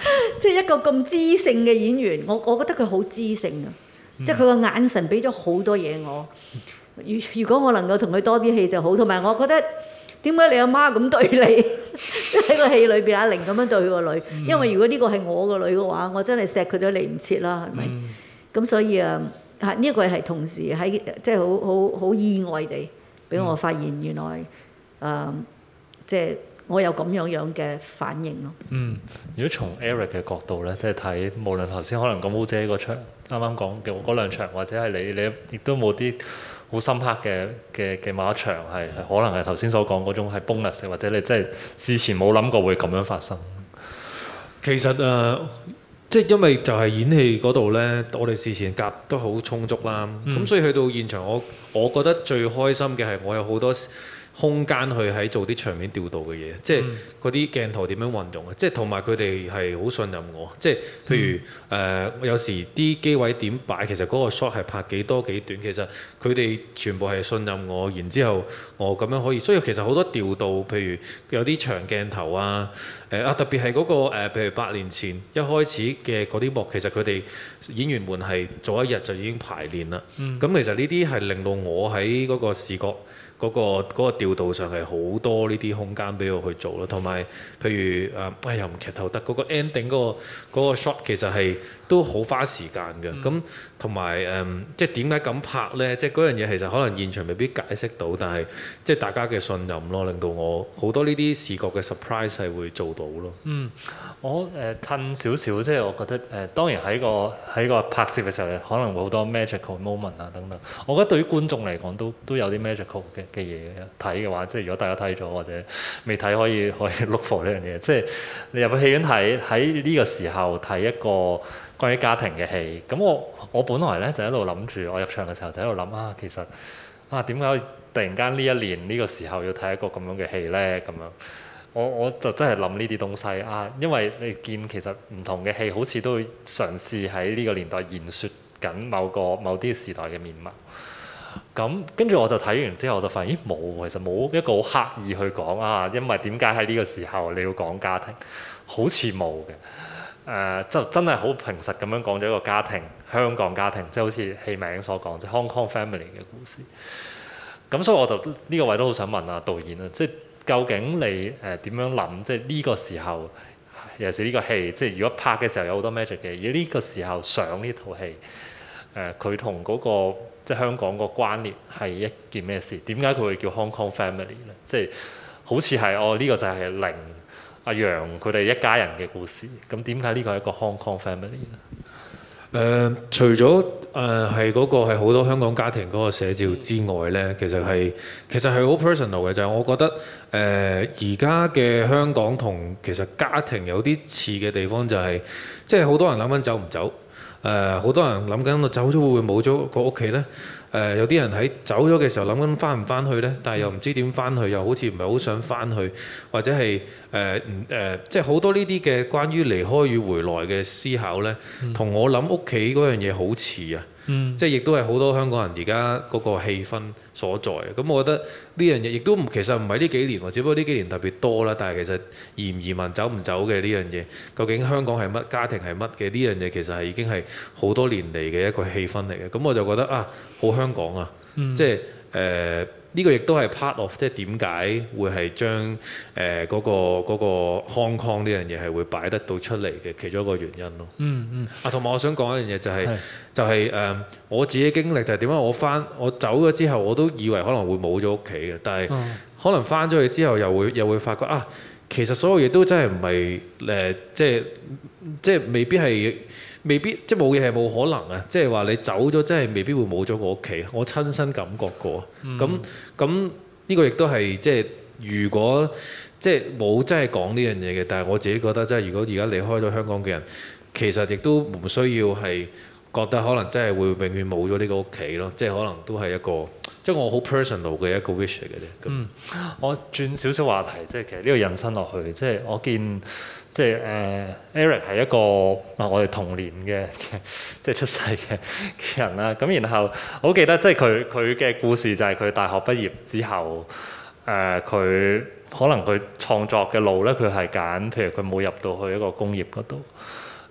即係一個咁知性嘅演員，我我覺得佢好知性啊，嗯、即係佢個眼神俾咗好多嘢我。如如果我能夠同佢多啲戲就好，同埋我覺得點解你阿媽咁對你，即係喺個戲裏邊阿玲咁樣對佢個女，嗯、因為如果呢個係我個女嘅話，我真係錫佢都嚟唔切啦，係咪？咁、嗯、所以啊，啊呢一個係同時喺即係好好好意外地俾我發現原來誒、呃、即係。我有咁樣樣嘅反應咯。嗯， 如果從 Eric 嘅角度咧，即係睇無論頭先可能咁好姐嗰場，啱啱講嘅嗰兩場，或者係你你亦都冇啲好深刻嘅嘅嘅某一場係係可能係頭先所講嗰種係 bonus，或者你真係事前冇諗過會咁樣發生。 其實誒、呃，即係因為就係演戲嗰度咧，我哋事前夾都好充足啦。咁、嗯、所以去到現場，我我覺得最開心嘅係我有好多空間去喺做啲場面調度嘅嘢，即係嗰啲鏡頭點樣運用啊！即係同埋佢哋係好信任我，即係譬如誒、呃，有時啲機位點擺，其實嗰個 shot 係拍幾多幾短，其實佢哋全部係信任我，然之後我咁樣可以，所以其實好多調度，譬如有啲長鏡頭啊，誒、呃、啊特別係嗰、嗰個、呃、譬如八年前一開始嘅嗰啲幕，其實佢哋演員們係早一日就已經排練啦。咁、嗯、其實呢啲係令到我喺嗰個視覺。嗰、那個嗰、那個調度上係好多呢啲空間俾我去做咯，同埋譬如誒，哎又唔劇透得嗰個 ending 嗰、那個嗰、那個 shot 其實係都好花時間嘅。咁同埋誒，即係點解咁拍呢？即係嗰樣嘢其實可能現場未必解釋到，但係即係大家嘅信任咯，令到我好多呢啲視覺嘅 surprise 係會做到咯。 嗯，我誒褪少少，即係我覺得誒、呃，當然喺個喺個拍攝嘅時候，可能會好多 magical moment 啊等等。我覺得對於觀眾嚟講，都都有啲 magical 嘅嘅嘢睇嘅話，即係如果大家睇咗或者未睇，可以可以 look for 呢樣嘢。即係你入去戲院睇，喺呢個時候睇一個關於家庭嘅戲。咁我我本來咧就喺度諗住，我入場嘅時候就喺度諗啊，其實啊點解突然間呢一年呢個時候要睇一個咁樣嘅戲咧？咁樣我我就真係諗呢啲東西啊，因為你見其實唔同嘅戲好似都會嘗試喺呢個年代言説緊某個某啲時代嘅面貌。咁跟住我就睇完之後，我就發現咦冇，其實冇一個好刻意去講啊，因為點解喺呢個時候你要講家庭，好似冇嘅。誒、呃、就真係好平實咁樣講咗一個家庭，香港家庭，即係好似戲名所講，即係 Hong Kong Family 嘅故事。咁所以我就呢、呢個位都好想問啊導演啊，即係究竟你誒點、呃、樣諗？即係呢個時候，尤其是呢個戲，即係如果拍嘅時候有好多 magic 嘅，而呢個時候上呢套戲，誒佢同嗰個即係香港個關聯係一件咩事？點解佢會叫 Hong Kong Family 咧？即係好似係哦，呢、這個就係凌阿楊佢哋一家人嘅故事。咁點解呢個係一個 Hong Kong Family 咧？ 誒、呃，除咗誒係嗰個係好多香港家庭嗰個寫照之外咧，其實係其實係好 personal 嘅，就係、是、我覺得誒而家嘅香港同其實家庭有啲似嘅地方、就是，就係即係好多人諗緊走唔走。誒好、呃、多人諗緊我走咗會唔會冇咗個屋企呢？誒、呃、有啲人喺走咗嘅時候諗緊翻唔翻去呢？但係又唔知點翻去，又好似唔係好想翻去，或者係誒唔誒，即係好多呢啲嘅關於離開與回來嘅思考呢，同、嗯、我諗屋企嗰樣嘢好似啊！嗯、即係亦都係好多香港人而家嗰個氣氛所在。咁我覺得呢樣嘢亦都其實唔係呢幾年喎，只不過呢幾年特別多啦。但係其實移唔移民走唔走嘅呢樣嘢，究竟香港係乜，家庭係乜嘅呢樣嘢，其實係已經係好多年嚟嘅一個氣氛嚟嘅。咁我就覺得啊，好香港啊！嗯、即係誒呢個亦都係 part of 即係點解會係將誒嗰個嗰個 Hong Kong 呢樣嘢係會擺得到出嚟嘅其中一個原因咯。嗯嗯。啊，同埋我想講一樣嘢就係、是、是就係、是、誒、呃、我自己經歷就係點解我翻我走咗之後我都以為可能會冇咗屋企嘅，但係可能翻咗去之後又會又會發覺啊，其實所有嘢都真係唔係誒即係即係未必係。未必即係冇嘢係冇可能啊！即係話你走咗，真係未必會冇咗個屋企。我親身感覺過。咁咁呢個亦都係即係如果即係冇真係講呢樣嘢嘅，但係我自己覺得即係如果而家離開咗香港嘅人，其實亦都唔需要係覺得可能真係會永遠冇咗呢個屋企咯。即係可能都係一個即係我好 personal 嘅一個 wish 嚟嘅啫。 嗯，我轉少少話題，即係其實呢個引申落去，即係我見。即係誒、呃、Eric 係一個啊，我哋同年嘅即係出世嘅人啦。咁然後我好記得，即係佢佢嘅故事就係佢大學畢業之後，誒、呃、佢可能佢創作嘅路咧，佢係揀，譬如佢冇入到去一個工業嗰度，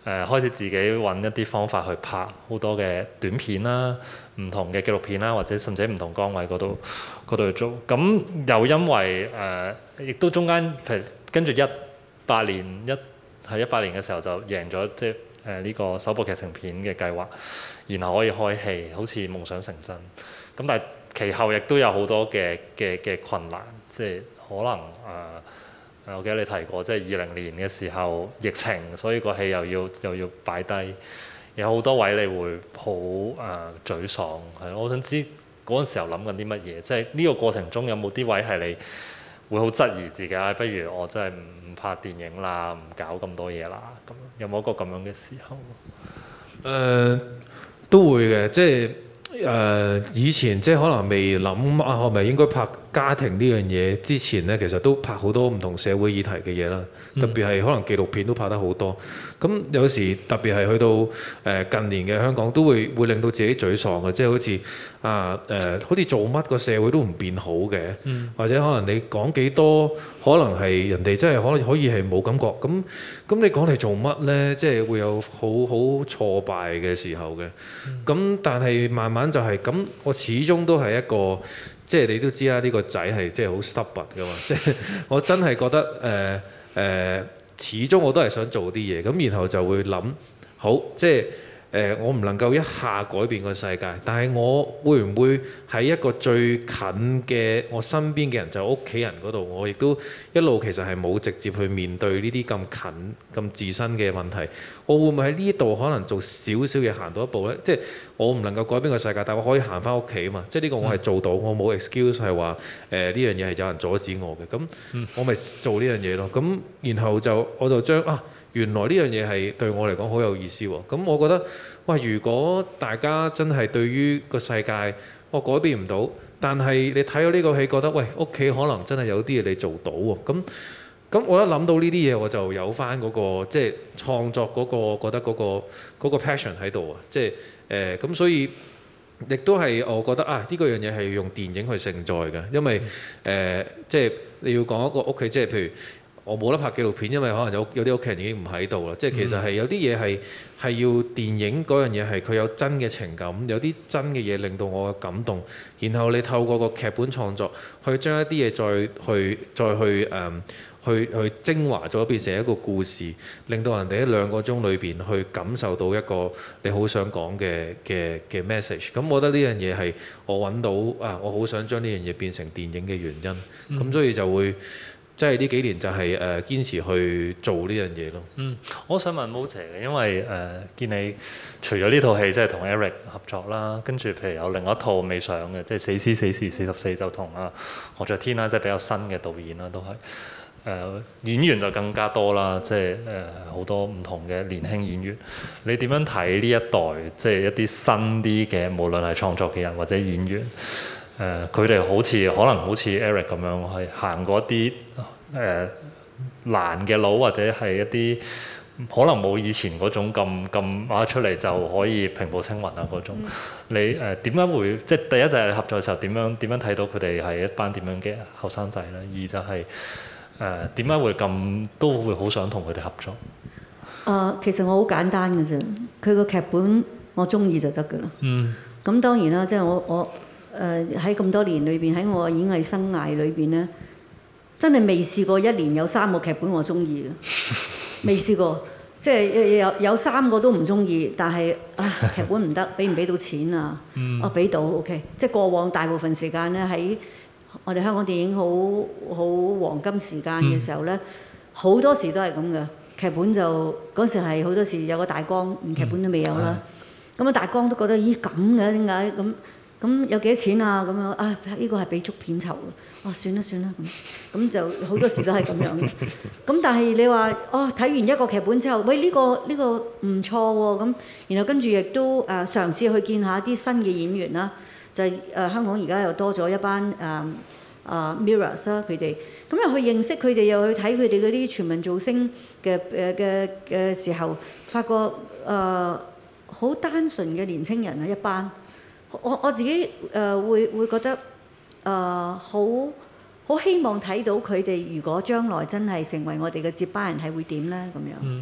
誒開始自己揾一啲方法去拍好多嘅短片啦、唔同嘅紀錄片啦，或者甚至唔同崗位嗰度嗰度去做。咁又因為誒，亦、呃、都中間譬如跟住一八年一喺一八年嘅時候就贏咗即係誒呢個首部劇情片嘅計劃，然後可以開戲，好似夢想成真。咁但係其後亦都有好多嘅嘅嘅困難，即係可能誒。呃我記得你提過，即係二零年嘅時候疫情，所以個戲又要又要擺低，有好多位你會好誒、呃、沮喪，係我想知嗰陣時候諗緊啲乜嘢？即係呢個過程中有冇啲位係你會好質疑自己？不如我真係唔拍電影啦，唔搞咁多嘢啦，咁有冇一個咁樣嘅時候？ 誒、呃、都會嘅，即係誒、呃、以前即係可能未諗啊，係咪應該拍家庭呢樣嘢之前呢，其實都拍好多唔同社會議題嘅嘢啦。特別係可能紀錄片都拍得好多。咁有時特別係去到誒、呃、近年嘅香港，都會會令到自己沮喪嘅，即係好似啊誒、呃，好似做乜個社會都唔變好嘅，嗯、或者可能你講幾多，可能係人哋真係可能可以係冇感覺。咁咁你講嚟做乜呢？即係會有好好挫敗嘅時候嘅。咁、嗯、但係慢慢就係、是、咁，我始終都係一個。即係你都知啦，呢、這個仔係即係好 stubborn 㗎嘛。即係我真係覺得誒誒、呃呃，始終我都係想做啲嘢，咁然後就會諗好，即係誒、呃、我唔能夠一下改變個世界，但係我會唔會喺一個最近嘅我身邊嘅人，就屋企人嗰度，我亦都一路其實係冇直接去面對呢啲咁近咁自身嘅問題。我會唔會喺呢度可能做少少嘢行到一步呢？即係我唔能夠改變個世界，但我可以行翻屋企啊嘛！即係呢個我係做到，我冇 excuse 係話誒呢樣嘢係有人阻止我嘅。咁我咪做呢樣嘢咯。咁然後就我就將啊原來呢樣嘢係對我嚟講好有意思喎。咁我覺得哇，如果大家真係對於個世界我改變唔到，但係你睇到呢個戲覺得喂，屋企可能真係有啲嘢你做到喎。咁咁我一諗到呢啲嘢，我就有翻嗰個即係創作嗰個覺得嗰個嗰個 passion 喺度啊！即係誒咁，所以亦都係我覺得啊，呢個樣嘢係要用電影去承載嘅，因為誒即係你要講一個屋企，即係譬如我冇得拍紀錄片，因為可能有有啲屋企人已經唔喺度啦。即係其實係有啲嘢係係要電影嗰樣嘢係佢有真嘅情感，有啲真嘅嘢令到我感動，然後你透過個劇本創作去將一啲嘢再去再去誒。嗯去去精華咗變成一個故事，令到人哋喺兩個鐘裏邊去感受到一個你好想講嘅嘅嘅 message。咁我覺得呢樣嘢係我揾到啊，我好想將呢樣嘢變成電影嘅原因。咁、嗯、所以就會即係呢幾年就係、是、誒、呃、堅持去做呢樣嘢咯。嗯， 我想問 Mo 姐嘅，因為誒、呃、見你除咗呢套戲即係同 Eric 合作啦，跟住譬如有另一套未上嘅，即係死屍死時四十四就同啊何爵天啦，即係比較新嘅導演啦，都係。誒、呃、演員就更加多啦，即係誒好多唔同嘅年輕演員。你點樣睇呢一代，即係一啲新啲嘅，無論係創作嘅人或者演員？誒佢哋好似可能好似 Eric 咁樣，係行過一啲誒、呃、難嘅路，或者係一啲可能冇以前嗰種咁咁啊出嚟就可以平步青雲啊嗰種。你誒點解會即係第一就係合作嘅時候點樣點樣睇到佢哋係一班點樣嘅後生仔咧？二就係、是。誒點解會咁都會好想同佢哋合作？誒、 呃，其實我好簡單嘅啫，佢個劇本我中意就得㗎啦。嗯。咁當然啦，即係我我誒喺咁多年裏邊，喺我演藝生涯裏邊咧，真係未試過一年有三個劇本我中意嘅，未試過。即係有有三個都唔中意，但係啊劇本唔得，俾唔俾到錢啊？嗯。啊俾到 OK，即係過往大部分時間咧喺。我哋香港電影好好黃金時間嘅時候咧，好、嗯、多時都係咁嘅劇本就嗰時係好多時有個大綱，連劇本都未有啦。咁啊、嗯、大綱都覺得咦咁嘅點解咁咁有幾多錢啊咁樣啊？呢、呢個係俾足片酬嘅，啊算啦算啦咁咁就好多時都係咁樣嘅。咁但係你話哦睇完一個劇本之後，喂呢、呢個呢、呢個唔錯喎咁，然後跟住亦都誒、呃、嘗試去見下啲新嘅演員啦。就係、是、誒、呃、香港而家又多咗一班誒啊 Mirrors 啦，佢哋咁又去認識佢哋，又去睇佢哋嗰啲全民造星嘅誒嘅嘅時候，發覺誒好、呃、單純嘅年青人啊一班，我我自己誒、呃、會會覺得誒好好希望睇到佢哋如果將來真係成為我哋嘅接班人係會點咧咁樣。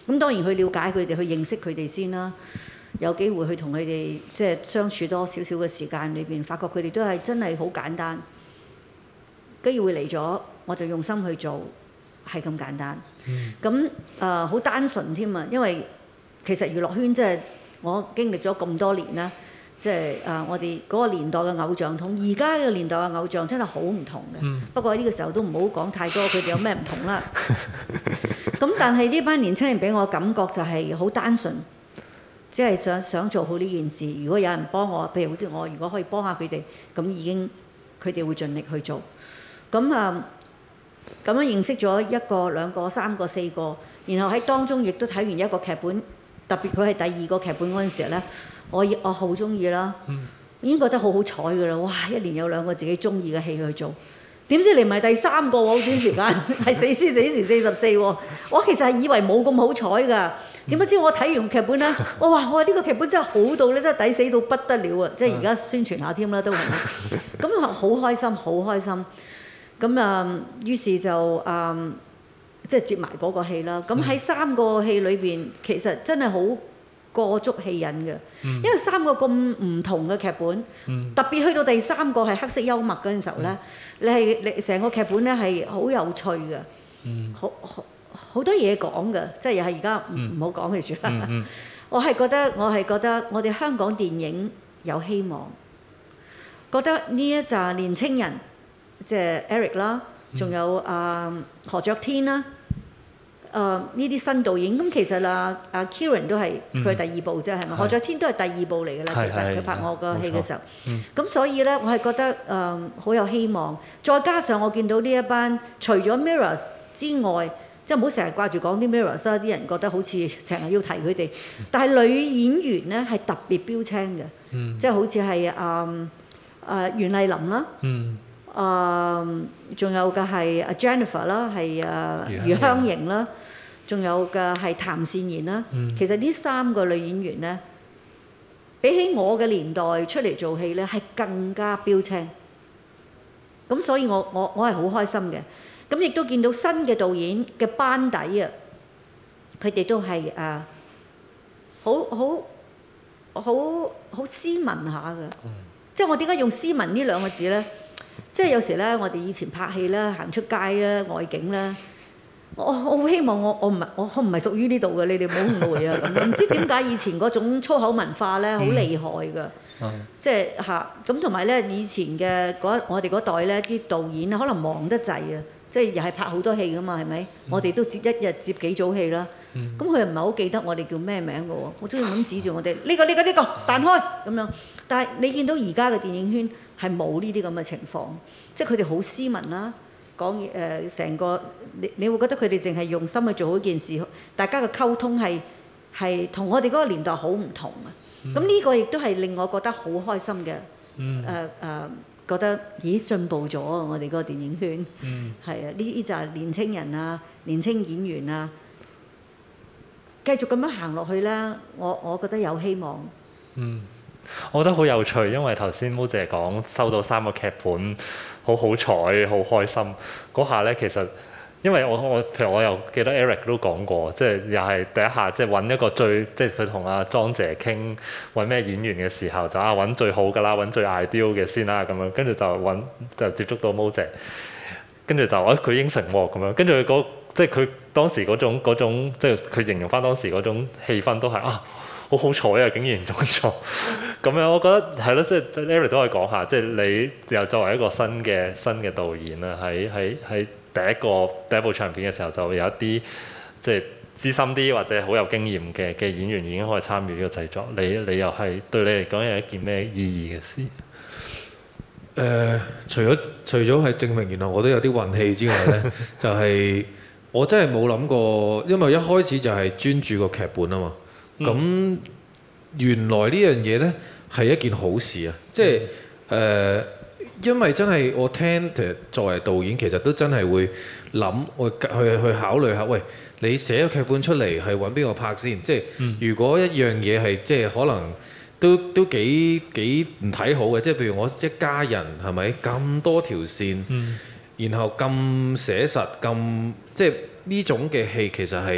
咁當然去了解佢哋，去認識佢哋先啦。有機會去同佢哋即係相處多少少嘅時間裏邊，發覺佢哋都係真係好簡單。機會嚟咗，我就用心去做，係咁簡單。咁誒好單純添啊，因為其實娛樂圈即係我經歷咗咁多年啦，即係誒我哋嗰個年代嘅偶像同而家嘅年代嘅偶像真係好唔同嘅。嗯、不過喺呢個時候都唔好講太多，佢哋有咩唔同啦。咁但係呢班年青人俾我感覺就係好單純，只係想想做好呢件事。如果有人幫我，譬如好似我，如果可以幫下佢哋，咁已經佢哋會盡力去做。咁啊咁樣認識咗一個、兩個、三個、四個，然後喺當中亦都睇完一個劇本，特別佢係第二個劇本嗰陣時候咧，我我好中意啦，已經覺得好好彩㗎啦！哇，一年有兩個自己中意嘅戲去做，點知你唔係第三個喎？好短時間係死屍死時四十四喎！我其實係以為冇咁好彩㗎，點不知我睇完劇本咧，我話我話呢個劇本真係好到咧，真係抵死到不得了啊！即係而家宣傳下添啦，都係咁好開心，好開心。咁啊，於是就啊，即係接埋嗰個戲啦。咁喺三個戲裏邊，其實真係好過足戲癮嘅，因為三個咁唔同嘅劇本，特別去到第三個係黑色幽默嗰陣時候咧，你係你成個劇本咧係好有趣嘅，好好好多嘢講嘅，即係又係而家唔唔好講佢住啦。我係覺得我係覺得我哋香港電影有希望，覺得呢一紮年青人。即係 Eric 啦，仲有啊何爵天啦，誒呢啲新導演咁其實啊啊 Kieran 都係佢第二部啫，係咪？何爵天都係第二部嚟㗎啦，其實佢拍我個戲嘅時候，咁所以咧我係覺得誒好有希望，再加上我見到呢一班除咗 Mirrors 之外，即係唔好成日掛住講啲 Mirrors 啦，啲人覺得好似成日要提佢哋，但係女演員咧係特別標青嘅，即係好似係啊啊袁麗琳啦。誒，仲、呃、有嘅係阿 Jennifer 啦，係誒余香凝啦，仲有嘅係譚善言啦。嗯、其實呢三個女演員咧，比起我嘅年代出嚟做戲咧，係更加標青。咁所以我我我係好開心嘅。咁亦都見到新嘅導演嘅班底啊，佢哋都係誒好好好好斯文下嘅。嗯、即係我點解用斯文呢兩個字咧？即係有時咧，我哋以前拍戲咧，行出街咧，外景咧，我我好希望我我唔係我我唔係屬於呢度嘅，你哋唔好誤會啊咁。唔知點解以前嗰種粗口文化咧，好厲害㗎。嗯、即係嚇咁，同埋咧，以前嘅我哋嗰代咧，啲導演可能忙得滯啊，即係又係拍好多戲㗎嘛，係咪？嗯、我哋都接一日接幾組戲啦。咁佢又唔係好記得我哋叫咩名㗎喎？我中意咁指住我哋呢個呢個呢個彈開咁樣。但係你見到而家嘅電影圈係冇呢啲咁嘅情況，即係佢哋好斯文啦，講嘢誒成個你你會覺得佢哋淨係用心去做好件事，大家嘅溝通係係同我哋嗰個年代好唔同啊！咁呢、嗯、個亦都係令我覺得好開心嘅，誒誒、嗯呃呃、覺得咦進步咗啊！我哋嗰個電影圈，係、嗯、啊，呢呢就係年青人啊，年青演員啊，繼續咁樣行落去咧，我我覺得有希望。 嗯。我覺得好有趣，因為頭先 Mo 姐講收到三個劇本，好好彩，好開心。嗰下咧，其實因為我我其實我又記得 Eric 都講過，即係又係第一下即係揾一個最即係佢同阿莊姐傾揾咩演員嘅時候，就啊揾最好㗎啦，揾最 ideal 嘅先啦咁樣，跟住就揾就接觸到 Mo 姐，跟住就啊佢應承喎咁樣，跟住佢嗰即係佢當時嗰種嗰種即係佢形容翻當時嗰種氣氛都係啊。好好彩啊！竟然中咗咁樣，我覺得係咯，即係 Eric 都可以講下，即係你又作為一個新嘅新嘅導演啦，喺喺喺第一個第一部長片嘅時候，就有一啲即係資深啲或者好有經驗嘅嘅演員已經可以參與呢個製作。你你又係對你嚟講有一件咩意義嘅事？誒、 呃，除咗除咗係證明原來我都有啲運氣之外咧，就係我真係冇諗過，因為一開始就係專注個劇本啊嘛。咁、嗯、原來呢樣嘢呢係一件好事啊！即係誒、呃，因為真係我聽其實作為導演，其實都真係會諗，我去去考慮下，喂，你寫個劇本出嚟係揾邊個拍先？即係、嗯、如果一樣嘢係即係可能都都幾幾唔睇好嘅，即係譬如我一家人係咪咁多條線，嗯、然後咁寫實咁，即係呢種嘅戲其實係。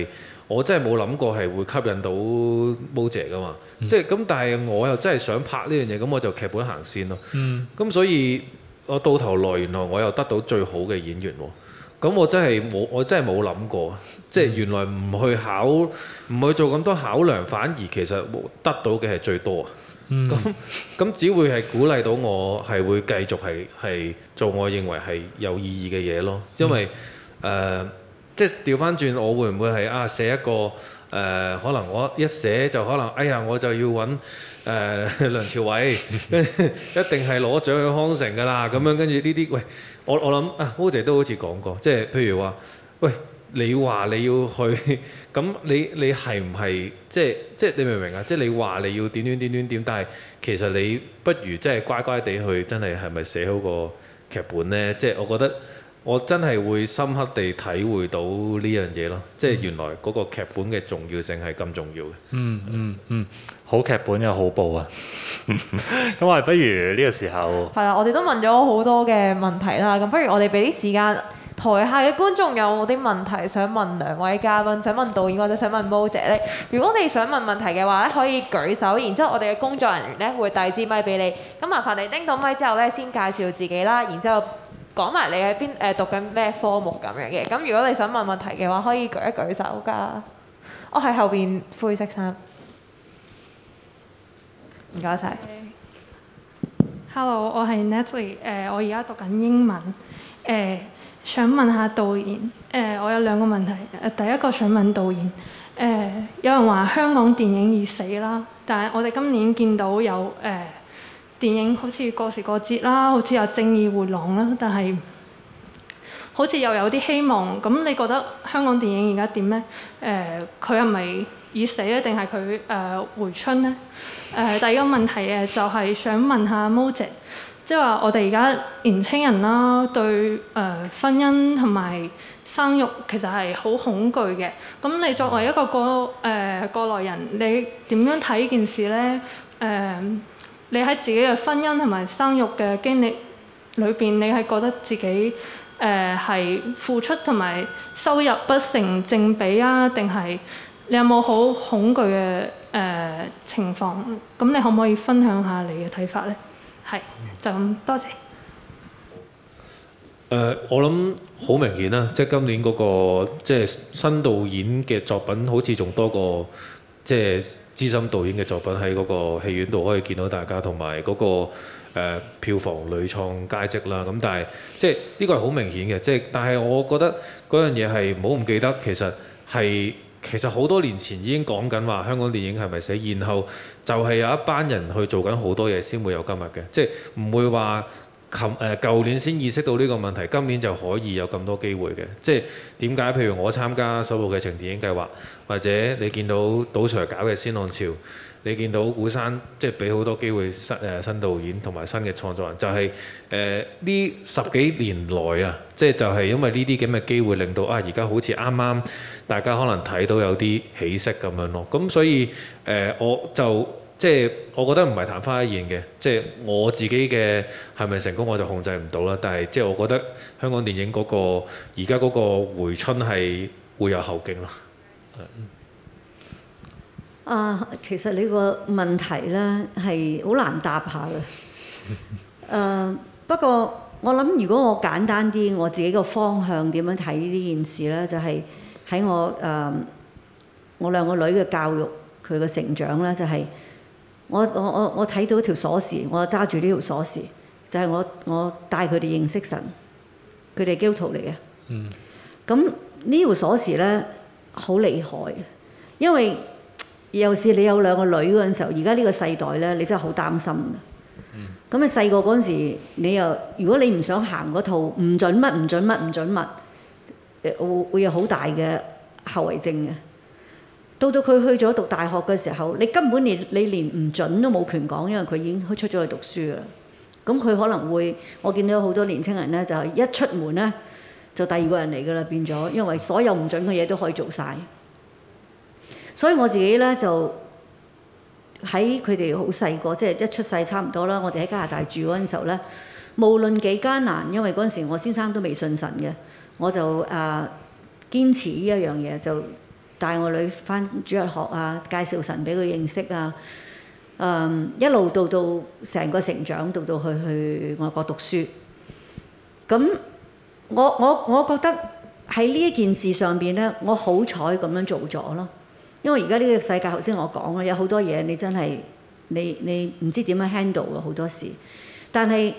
我真係冇諗過係會吸引到 Mo 姐噶嘛。即係咁，但係我又真係想拍呢樣嘢，咁我就劇本行先咯。咁、嗯、所以我到頭來原來我又得到最好嘅演員喎。咁我真係冇，我真係冇諗過，即係原來唔去考，唔去做咁多考量，反而其實得到嘅係最多啊！咁咁、嗯、只會係鼓勵到我係會繼續係係做我認為係有意義嘅嘢咯。因為誒、嗯呃，即係調翻轉，我會唔會係啊寫一個誒、呃？可能我一寫就可能，哎呀，我就要揾誒、呃、梁朝偉，一定係攞獎去康城㗎啦。咁樣跟住呢啲，喂。我我諗啊，Mo姐都好似講過，即係譬如話，喂，你話你要去，咁你你係唔係即係即係你明唔明啊？即係你話你要點點點點點，但係其實你不如即係乖乖地去，真係係咪寫好個劇本呢？即係我覺得我真係會深刻地體會到呢樣嘢咯。即係原來嗰個劇本嘅重要性係咁重要嘅。嗯嗯嗯，好劇本有好報啊！咁我哋不如呢個時候係啦，我哋都問咗好多嘅問題啦。咁不如我哋俾啲時間台下嘅觀眾有冇啲問題想問兩位嘉賓，想問導演或者想問 Mo 姐咧？如果你想問問題嘅話咧，可以舉手，然之後我哋嘅工作人員咧會遞支咪俾你。咁麻煩你拎到咪之後咧，先介紹自己啦，然之後講埋你喺邊誒讀緊咩科目咁樣嘅。咁如果你想問問題嘅話，可以舉一舉手㗎。我喺後邊灰色衫。唔該晒。 Hello， 我係 Natalie，誒、呃，我而家讀緊英文，誒、呃，想問下導演，誒、呃，我有兩個問題，誒、呃，第一個想問導演，誒、呃，有人話香港電影已死啦，但係我哋今年見到有誒、呃、電影好似過時過節啦，好似有正義迴廊啦，但係好似又有啲希望，咁你覺得香港電影而家點呢？誒、呃，佢係咪已死咧，定係佢誒回春呢？誒、呃、第二個問題誒就係想問下 Mo 姐，即係話我哋而家年青人啦，對誒、呃、婚姻同埋生育其實係好恐懼嘅。咁你作為一個過誒過來人，你點樣睇呢件事呢？誒、呃，你喺自己嘅婚姻同埋生育嘅經歷裏邊，你係覺得自己誒係、呃、付出同埋收入不成正比啊？定係你有冇好恐懼嘅誒、呃、情況？咁你可唔可以分享下你嘅睇法呢？係，就咁多謝。誒、 呃，我諗好明顯啦，即係今年嗰、那個即係新導演嘅作品，好似仲多過即係資深導演嘅作品喺嗰個戲院度可以見到大家，同埋嗰個、呃、票房屢創佳績啦。咁但係即係呢個係好明顯嘅，即係但係我覺得嗰樣嘢係唔好唔記得，其實係。其實好多年前已經講緊話香港電影係咪死，然後就係有一班人去做緊好多嘢先會有今日嘅，即係唔會話琴誒舊年先意識到呢個問題，今年就可以有咁多機會嘅。即係點解？譬如我參加首部劇情電影計劃，或者你見到杜 Sir 搞嘅先浪潮，你見到古山即係俾好多機會新誒新導演同埋新嘅創作人，就係誒呢十幾年來啊，即係就係因為呢啲咁嘅機會，令到啊而家好似啱啱。大家可能睇到有啲起色咁樣咯，咁所以誒、呃、我就即係我覺得唔係曇花一現嘅，即係我自己嘅係咪成功我就控制唔到啦。但係即係我覺得香港電影嗰、嗰個而家嗰個回春係會有後勁咯。 啊，其實你個問題咧係好難答下嘅。誒、呃、不過我諗如果我簡單啲，我自己個方向點樣睇呢件事咧，就係、係。喺我誒、呃、我兩個女嘅教育，佢嘅成長咧，就係、是、我我我我睇到條鎖匙，我揸住呢條鎖匙，就係、是、我我帶佢哋認識神，佢哋基督徒嚟嘅。嗯。咁呢條鎖匙咧好厲害，因為有時你有兩個女嗰陣時候，而家呢個世代咧，你真係好擔心嘅。嗯。咁啊細個嗰陣時，你又如果你唔想行嗰套，唔準乜唔準乜唔準乜。會會有好大嘅後遺症嘅。到到佢去咗讀大學嘅時候，你根本連你連唔準都冇權講，因為佢已經出咗去讀書啦。咁佢可能會，我見到好多年青人咧，就係一出門咧就第二個人嚟㗎啦，變咗，因為所有唔準嘅嘢都可以做晒。所以我自己咧就喺佢哋好細個，即係一出世差唔多啦。我哋喺加拿大住嗰陣時候咧，無論幾艱難，因為嗰陣時我先生都未信神嘅。我就誒、呃、堅持呢一樣嘢，就帶我女返主日學啊，介紹神俾佢認識啊。誒、嗯、一路到到成個成長，到到去去外國讀書。咁我我我覺得喺呢一件事上邊咧，我好彩咁樣做咗咯。因為而家呢個世界，頭先我講啦，有好多嘢你真係你你唔知點樣 handle 嘅好多事。但係誒、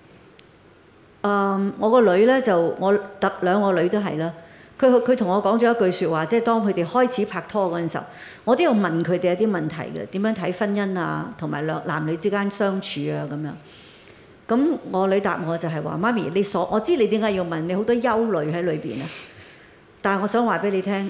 嗯、我個女咧就我特兩個女都係啦。佢佢同我講咗一句説話，即係當佢哋開始拍拖嗰陣時候，我都要問佢哋一啲問題嘅，點樣睇婚姻啊，同埋兩男女之間相處啊咁樣。咁我女答我就係話：媽咪，你所我知你點解要問，你好多憂慮喺裏邊啊。但係我想話俾你聽，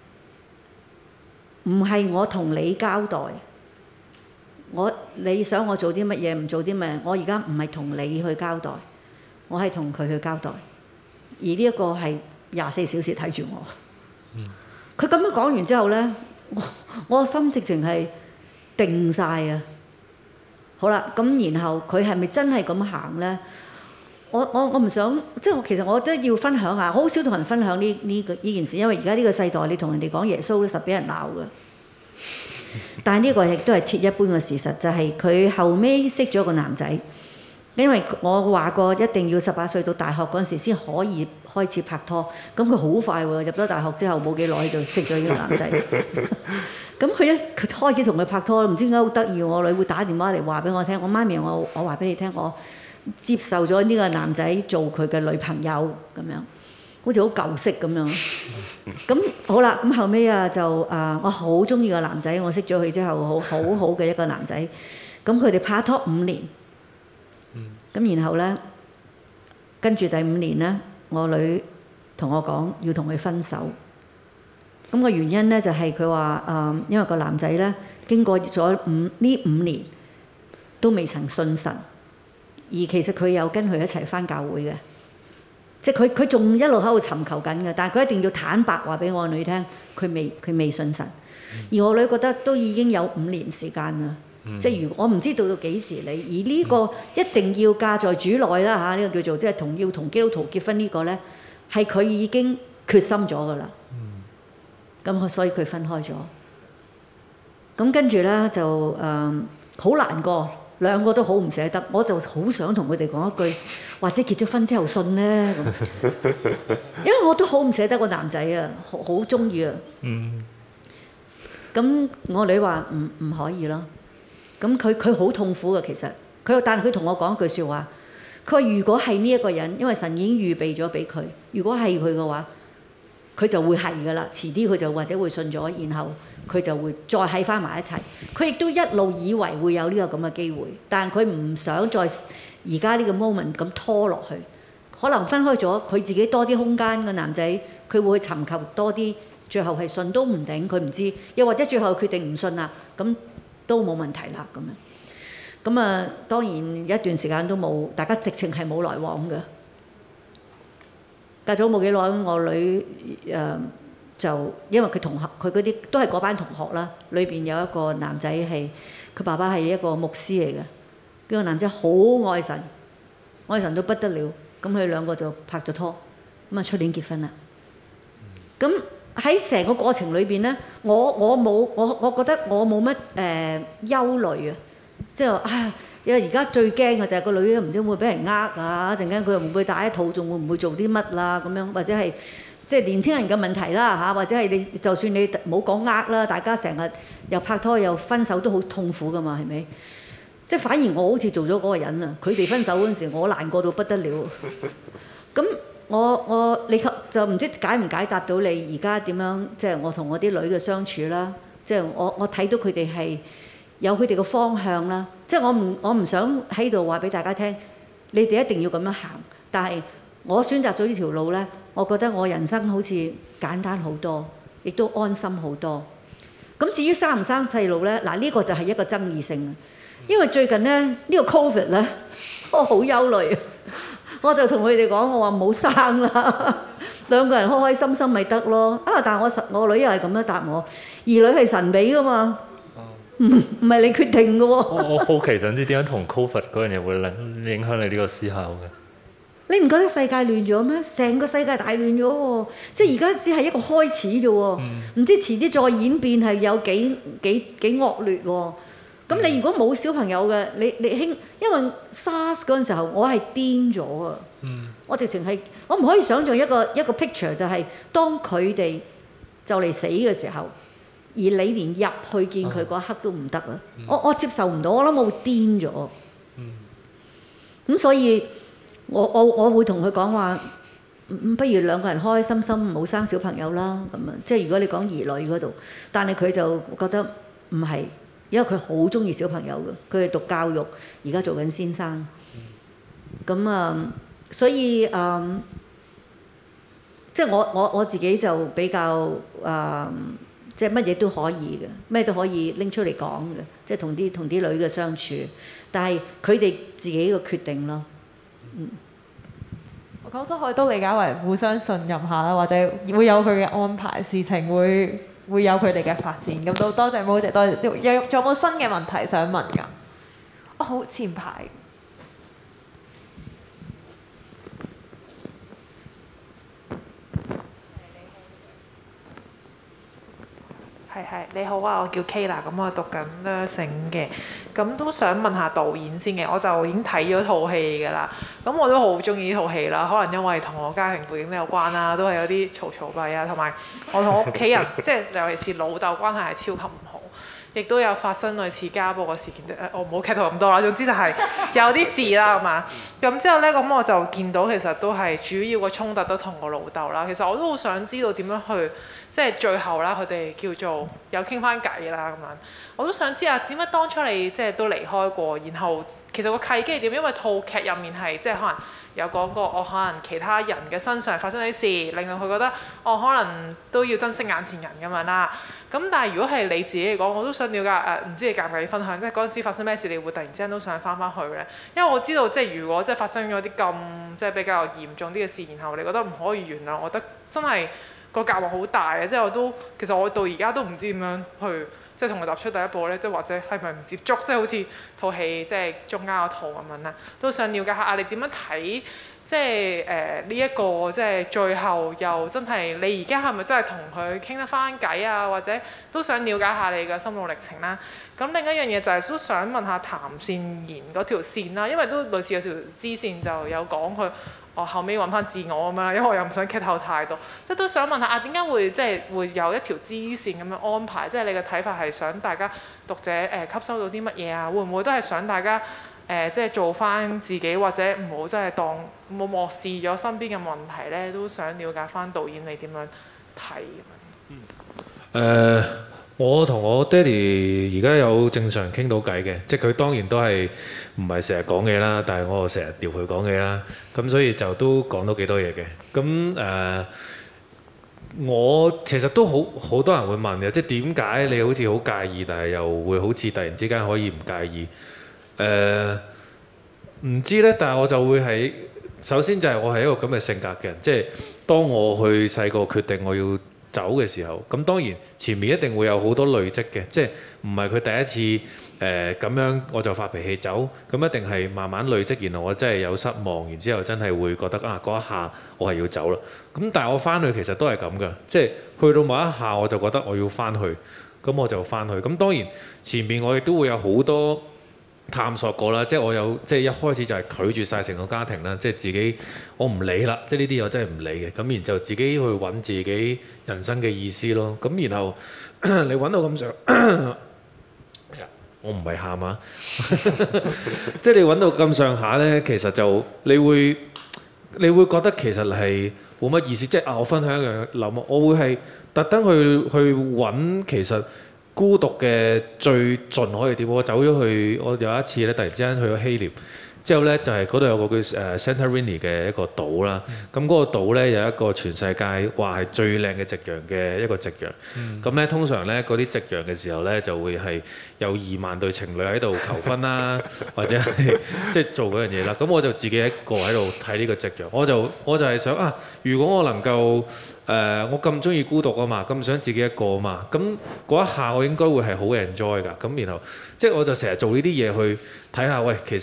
唔係我同你交代，我你想我做啲乜嘢唔做啲咩，我而家唔係同你去交代，我係同佢去交代。而呢一個係廿四小時睇住我。佢咁、嗯、樣講完之後咧，我我心直情係定晒啊！好啦，咁然後佢係咪真係咁行咧？我我我唔想，即係我其實我都要分享下，好少同人分享呢呢個呢件事，因為而家呢個世代你同人哋講耶穌咧，實俾人鬧嘅。但係呢個亦都係鐵一般嘅事實，就係、是、佢後尾識咗個男仔，因為我話過一定要十八歲到大學嗰陣時先可以開始拍拖，咁佢好快喎，入咗大學之後冇幾耐就識咗呢個男仔。咁佢一佢開始同佢拍拖，唔知點解好得意。我女會打電話嚟話俾我聽，我媽咪，我我話俾你聽，我接受咗呢個男仔做佢嘅女朋友咁樣，好似好舊式咁樣。咁好啦，咁後尾啊就啊，我好中意個男仔，我識咗佢之後，好好好嘅一個男仔。咁佢哋拍拖五年，咁然後咧，跟住第五年咧，我女同我講要同佢分手。咁個原因咧就係佢話誒，因為個男仔咧經過咗五呢五年都未曾信神，而其實佢有跟佢一齊返教會嘅，即係佢佢仲一路喺度尋求緊嘅，但係佢一定要坦白話俾我女聽，佢未佢未信神。而我女覺得都已經有五年時間啦，嗯、即係如果我唔知道到幾時你，而呢個一定要嫁在主內啦嚇，呢、呢個叫做即係同要同基督徒結婚呢個咧，係佢已經決心咗㗎啦。咁所以佢分開咗。咁跟住咧就誒好、呃、難過，兩個都好唔捨得。我就好想同佢哋講一句，或者結咗婚之後信咧咁。因為我都好唔捨得個男仔啊，好好中意啊。嗯。咁我女話唔唔可以咯。咁佢佢好痛苦嘅其實，佢但係佢同我講一句説話，佢話如果係呢一個人，因為神已經預備咗俾佢，如果係佢嘅話。佢就會係㗎啦，遲啲佢就或者會信咗，然後佢就會再喺翻埋一齊。佢亦都一路以為會有呢個咁嘅機會，但係佢唔想再而家呢個 moment 咁拖落去。可能分開咗，佢自己多啲空間嘅男仔，佢會去尋求多啲，最後係信都唔定，佢唔知。又或者最後決定唔信啦，咁都冇問題啦咁樣。咁啊，當然一段時間都冇，大家直情係冇來往嘅。隔咗冇幾耐，我女誒、呃、就因為佢同學，佢嗰啲都係嗰班同學啦。裏邊有一個男仔係佢爸爸係一個牧師嚟嘅，呢個男仔好愛神，愛神到不得了。咁佢兩個就拍咗拖，咁啊出年結婚啦。咁喺成個過程裏邊咧，我我冇我我覺得我冇乜誒憂慮啊，即係話啊。因為而家最驚嘅就係個女唔知會唔會俾人呃啊，陣間佢又會唔會戴一套，仲會唔會做啲乜啦咁樣，或者係即係年青人嘅問題啦嚇，或者係你就算你冇講呃啦，大家成日又拍拖又分手都好痛苦噶嘛，係咪？即係反而我好似做咗嗰個人啊，佢哋分手嗰陣時，我難過到不得了。咁我我你就唔知解唔解答到你而家點樣，即係我同我啲女嘅相處啦，即係我我睇到佢哋係。有佢哋嘅方向啦，即係我唔我唔想喺度話俾大家聽，你哋一定要咁樣行。但係我選擇咗呢條路咧，我覺得我人生好似簡單好多，亦都安心好多。咁至於生唔生細路咧，嗱呢個就係一個爭議性啊。因為最近咧呢個 Covid 咧，我好憂慮，我就同佢哋講，我話唔好生啦，兩個人開開心心咪得咯。啊，但係我實我女又係咁樣答我，兒女係神俾噶嘛。唔唔係你決定嘅喎。 我我好奇想知點樣同 Covid 嗰樣嘢會影影響你呢個思考嘅。 你唔覺得世界亂咗咩？成個世界大亂咗喎！即係而家只係一個開始啫喎，唔、嗯、知遲啲再演變係有幾幾幾惡劣喎。咁你如果冇小朋友嘅，你你興，因為 SARS 嗰陣時候我係癲咗啊！嗯、我直情係我唔可以想像一個一個 picture 就係當佢哋就嚟死嘅時候，而你連入去見佢嗰一刻都唔得啊！嗯、我我接受唔到，我諗我會癲咗。咁、嗯、所以我我我會同佢講話，不如兩個人開開心心冇生小朋友啦咁啊！即係如果你講兒女嗰度，但係佢就覺得唔係。因為佢好中意小朋友嘅，佢係讀教育，而家做緊先生。咁啊、嗯，所以誒、嗯，即係我我我自己就比較誒、嗯，即係乜嘢都可以嘅，咩都可以拎出嚟講嘅，即係同啲同啲女嘅相處。但係佢哋自己嘅決定咯。嗯， 我覺得可以都理解為互相信任下啦，或者會有佢嘅安排，事情會。會有佢哋嘅發展，咁都多謝 Mo 姐，多謝。有仲有冇新嘅問題想問㗎？哦，好前排。 係係，你好啊，我叫 Kayla，咁我讀緊 nursing 嘅，咁都想問下導演先嘅，我就已經睇咗套戲㗎啦，咁我都好中意呢套戲啦，可能因為同我家庭背景都有關啦，都係有啲嘈嘈閉啊，同埋我同我屋企人，即係尤其是老豆關係係超級唔好，亦都有發生類似家暴嘅事件，我唔好劇透咁多啦，總之就係有啲事啦，係嘛？咁之後呢，咁我就見到其實都係主要個衝突都同我老豆啦，其實我都好想知道點樣去。即係最後啦，佢哋叫做有傾翻偈啦咁樣，我都想知啊，點解當初你即係都離開過，然後其實個契機係點？因為套劇入面係即係可能有講過，我可能其他人嘅身上發生啲事，令到佢覺得我可能都要珍惜眼前人咁樣啦。咁但係如果係你自己嚟講，我都想了解誒，唔、呃、知你介唔介意分享？即係嗰陣時發生咩事，你會突然之間都想翻返去咧？因為我知道即係如果即係發生咗啲咁即係比較嚴重啲嘅事，然後你覺得唔可以原諒，我覺得真係。個隔膜好大嘅，即係我都其實我到而家都唔知點樣去即係同佢踏出第一步咧，即係或者係咪唔接觸，即係好似套戲即係中間嗰套咁樣啦，都想了解下啊，你點樣睇即係誒呢一個即係最後又真係你而家係咪真係同佢傾得翻偈啊？或者都想了解下你嘅心路歷程啦。咁另一樣嘢就係都想問下譚善言嗰條線啦，因為都類似有條支線就有講佢。我後尾揾翻自我咁樣啦，因為我又唔想劇透太多，即係都想問下啊，點解會即係會有一條支線咁樣安排？即係你嘅睇法係想大家讀者誒、呃、吸收到啲乜嘢啊？會唔會都係想大家誒、呃、即係做翻自己，或者唔好真係當冇漠視咗身邊嘅問題咧？都想了解翻導演你點樣睇咁樣。 嗯。誒、uh。我同我爹哋而家有正常傾到偈嘅，即係佢當然都係唔係成日講嘢啦，但係我又成日調佢講嘢啦，咁所以就都講到幾多嘢嘅。咁誒、呃，我其實都好好多人會問嘅，即係點解你好似好介意，但係又會好似突然之間可以唔介意？誒、呃，唔知呢，但係我就會係首先就係我係一個咁嘅性格嘅人，即係當我去細個決定我要走嘅時候，咁當然前面一定會有好多累積嘅，即係唔係佢第一次誒咁、呃、樣我就發脾氣走，咁一定係慢慢累積，然後我真係有失望，然之後真係會覺得啊嗰一下我係要走啦。咁但係我翻去其實都係咁噶，即係去到某一下我就覺得我要翻去，咁我就翻去。咁當然前面我亦都會有好多探索過啦，即係我有即係一開始就係拒絕晒成個家庭啦，即係自己我唔理啦，即係呢啲我真係唔理嘅。咁然之後自己去揾自己人生嘅意思咯。咁然後你揾到咁上，我唔係喊啊，即係你揾到咁上下呢，其實就你會你會覺得其實係冇乜意思。即係啊，我分享一樣諗，我會係特登去去揾其實。孤獨嘅最盡可以點？我走咗去，我有一次咧，突然之間去咗希臘，之後咧就係嗰度有個叫誒 Santorini 嘅一個島啦。咁嗰、嗯、個島咧有一個全世界話係最靚嘅夕陽嘅一個夕陽。咁咧、嗯、通常咧嗰啲夕陽嘅時候咧就會係有二萬對情侶喺度求婚啦，或者係即係做嗰樣嘢啦。咁我就自己一個喺度睇呢個夕陽，我就我就係想啊，如果我能夠。誒、呃，我咁中意孤獨啊嘛，咁想自己一個啊嘛，咁嗰一下我應該會係好 enjoy 㗎。咁然後即係我就成日做呢啲嘢去睇下，喂，其實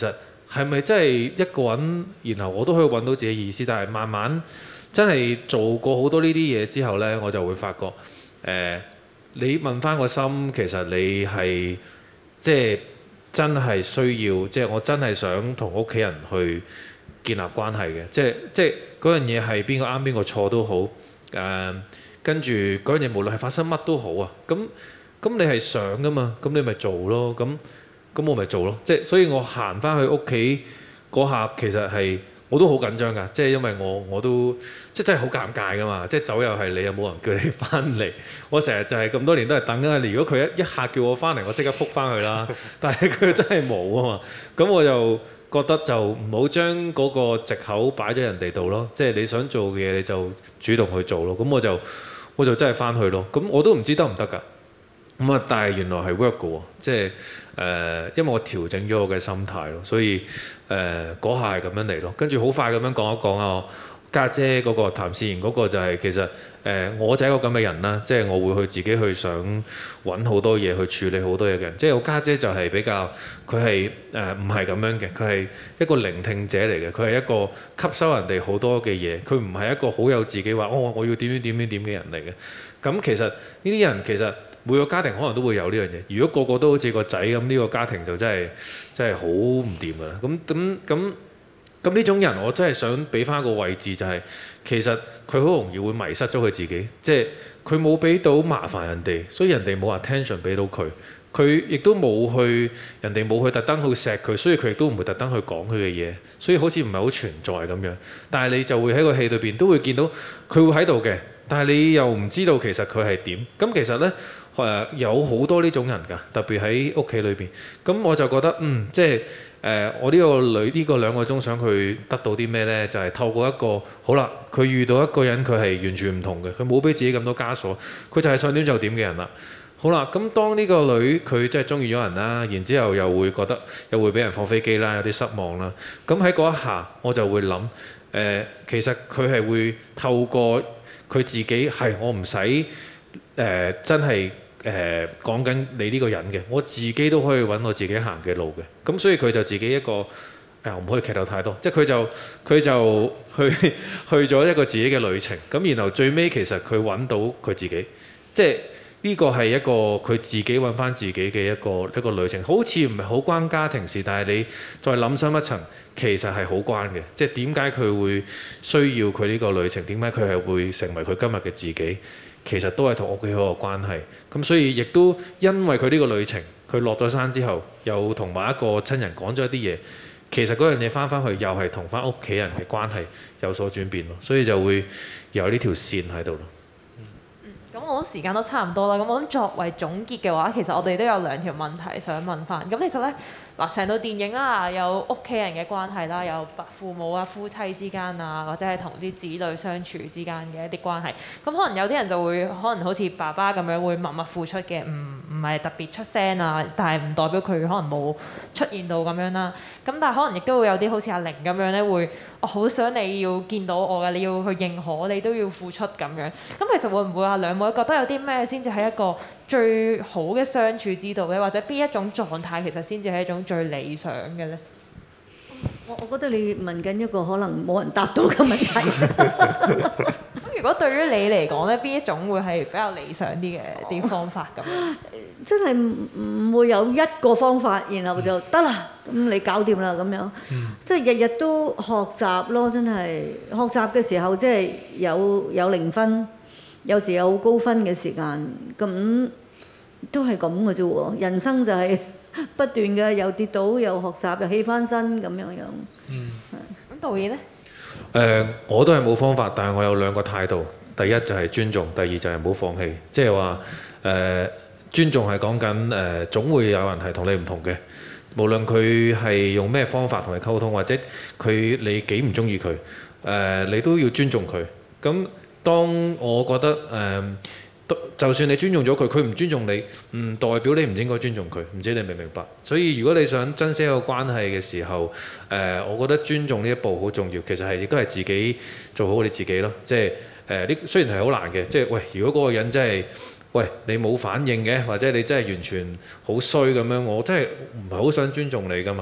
係咪真係一個人，然後我都可以揾到自己意思？但係慢慢真係做過好多呢啲嘢之後呢，我就會發覺誒、呃，你問翻個心，其實你係即係真係需要，即係我真係想同屋企人去建立關係嘅，即係即係嗰樣嘢係邊個啱邊個錯都好，誒、呃，跟住嗰樣嘢無論係發生乜都好啊，咁咁你係想噶嘛，咁你咪做咯，咁咁我咪做咯，即係所以我行翻去屋企嗰下，其實係我都好緊張㗎，即係因為我我都即係真係好尷尬㗎嘛，即係走又係你，又冇人叫你翻嚟，我成日就係咁多年都係等緊你，如果佢一一下叫我翻嚟，我即刻覆翻去啦，但係佢真係冇啊嘛，咁我就覺得就唔好將嗰個藉口擺咗人哋度咯，即係你想做嘅嘢你就主動去做咯，咁我就我就真係翻去咯，咁我都唔知得唔得㗎，咁啊但係原來係 work 㗎喎，即係誒、呃，因為我調整咗我嘅心態咯，所以誒嗰下係咁樣嚟咯，跟住好快咁樣講一講啊。家姐嗰個譚思賢嗰個就係其實誒、呃、我就係一個咁嘅人啦，即係我會去自己去想揾好多嘢去處理好多嘢嘅人，即係我家姐就係比較佢係誒唔係咁樣嘅，佢係一個聆聽者嚟嘅，佢係一個吸收人哋好多嘅嘢，佢唔係一個好有自己話哦我要點點點點點嘅人嚟嘅。咁其實呢啲人其實每個家庭可能都會有呢樣嘢，如果個個都好似個仔咁，呢個家庭就真係真係好唔掂㗎啦。咁咁咁。咁呢種人，我真係想俾翻一個位置，就係、是、其實佢好容易會迷失咗佢自己，即係佢冇俾到麻煩人哋，所以人哋冇 attention 俾到佢，佢亦都冇去人哋冇去特登去錫佢，所以佢亦都唔會特登去講佢嘅嘢，所以好似唔係好存在咁樣。但係你就會喺個戲裏邊都會見到佢會喺度嘅，但係你又唔知道其實佢係點。咁其實呢，誒、呃、有好多呢種人㗎，特別喺屋企裏邊。咁我就覺得嗯，即係。誒、呃，我呢個女呢、呢個兩個鐘想佢得到啲咩呢？就係、是、透過一個好啦，佢遇到一個人，佢係完全唔同嘅，佢冇俾自己咁多枷鎖，佢就係想點就點嘅人啦。好啦，咁當呢個女佢真係中意咗人啦，然之後又會覺得又會俾人放飛機啦，有啲失望啦。咁喺嗰一下，我就會諗誒、呃，其實佢係會透過佢自己係我唔使誒真係。誒講緊你呢個人嘅，我自己都可以揾我自己行嘅路嘅，咁所以佢就自己一個誒，唔可以劇透太多，即係佢就佢就去去咗一個自己嘅旅程，咁然後最尾其實佢揾到佢自己，即係呢個係一個佢自己揾翻自己嘅一個一個旅程，好似唔係好關家庭事，但係你再諗深一層，其實係好關嘅，即係點解佢會需要佢呢個旅程，點解佢係會成為佢今日嘅自己？其實都係同屋企好有關係，咁所以亦都因為佢呢個旅程，佢落咗山之後，又同埋一個親人講咗一啲嘢，其實嗰樣嘢翻返去又係同翻屋企人嘅關係有所轉變咯，所以就會有呢條線喺度咯。 咁我諗時間都差唔多啦，咁我諗作為總結嘅話，其實我哋都有兩條問題想問翻。咁其實呢，嗱，成套電影啦，有屋企人嘅關係啦，有父母啊、夫妻之間啊，或者係同啲子女相處之間嘅一啲關係。咁可能有啲人就會可能好似爸爸咁樣會默默付出嘅，唔唔係特別出聲啊，但係唔代表佢可能冇出現到咁樣啦。咁但係可能亦都會有啲好似阿玲咁樣咧，會我好想你要見到我㗎，你要去認可，你都要付出咁樣。咁其實會唔會話兩位覺得有啲咩先至係一個最好嘅相處之道咧？或者邊一種狀態其實先至係一種最理想嘅咧？ 我我覺得你問緊一個可能冇人答到嘅問題。 咁如果對於你嚟講咧，邊一種會係比較理想啲嘅啲方法咁樣？ 真係唔唔會有一個方法，然後就得啦，咁你搞掂啦咁樣。嗯、即係日日都學習咯，真係學習嘅時候，即係有有零分，有時有高分嘅時間，咁都係咁嘅啫喎。人生就係不斷嘅，又跌倒，又學習，又起翻身咁樣樣。嗯。咁導演呢？ 誒、呃，我都係冇方法，但係我有兩個態度。第一就係尊重，第二就係唔好放棄。即係話誒，尊重係講緊誒，總會有人係同你唔同嘅。無論佢係用咩方法同你溝通，或者佢你幾唔中意佢，誒、呃，你都要尊重佢。咁當我覺得誒。呃就算你尊重咗佢，佢唔尊重你，唔代表你唔應該尊重佢。唔知你明唔明白？所以如果你想珍惜一個關係嘅時候，誒、呃，我覺得尊重呢一步好重要。其實係亦都係自己做好你自己咯。即係誒，呢雖然係好難嘅。即係喂，如果嗰個人真係喂你冇反應嘅，或者你真係完全好衰咁樣，我真係唔係好想尊重你㗎嘛。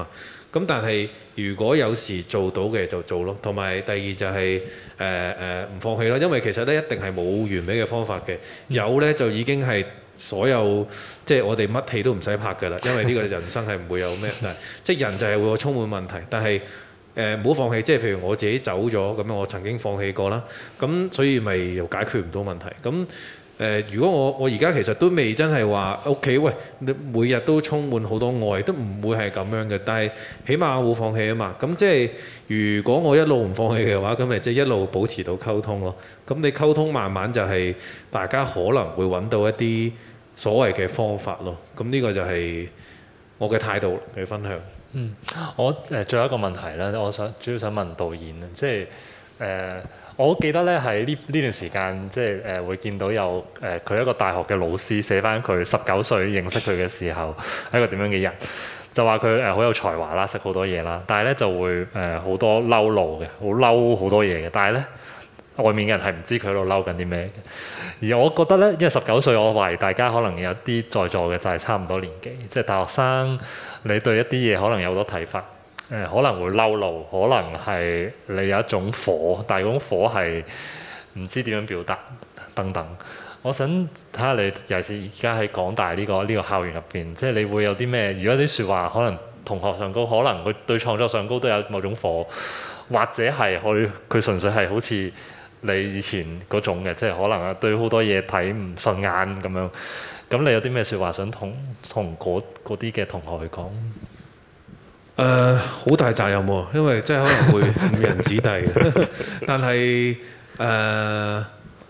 咁但係如果有時做到嘅就做咯，同埋第二就係誒誒唔放棄咯，因為其實咧一定係冇完美嘅方法嘅，有咧就已經係所有即係我哋乜戲都唔使拍㗎啦，因為呢個人生係唔會有咩，即係人就係會有充滿問題，但係誒唔好放棄，即係譬如我自己走咗咁樣，我曾經放棄過啦，咁所以咪又解決唔到問題咁。誒、呃，如果我我而家其實都未真係話屋企，喂，你每日都充滿好多愛，都唔會係咁樣嘅。但係起碼我冇放棄啊嘛。咁即係如果我一路唔放棄嘅話，咁咪即係一路保持到溝通咯。咁你溝通慢慢就係大家可能會揾到一啲所謂嘅方法咯。咁呢個就係我嘅態度嘅分享。 嗯，我誒最後一個問題咧，我想主要想問導演啊，即係誒。呃我記得咧喺呢呢段時間，即係誒、呃、會見到有誒佢、呃、一個大學嘅老師寫翻佢十九歲認識佢嘅時候係一個點樣嘅人，就話佢誒好有才華啦，識好多嘢啦，但係咧就會誒好、呃、多嬲怒嘅，好嬲好多嘢嘅，但係咧外面嘅人係唔知佢喺度嬲緊啲咩嘅。而我覺得咧，因為十九歲，我懷疑大家可能有啲在座嘅就係差唔多年紀，即係大學生，你對一啲嘢可能有好多睇法。誒、呃、可能會嬲怒，可能係你有一種火，但係嗰種火係唔知點樣表達等等。我想睇下你，尤其是而家喺港大呢、呢個呢、呢個校園入邊，即係你會有啲咩？如果啲説話可能同學上高，可能佢對創作上高都有某種火，或者係佢佢純粹係好似你以前嗰種嘅，即係可能啊對好多嘢睇唔順眼咁樣。咁你有啲咩説話想同同嗰啲嘅同學去講？ 誒好、uh, 大責任喎，因為真係可能會誤人子弟嘅。但係誒、uh,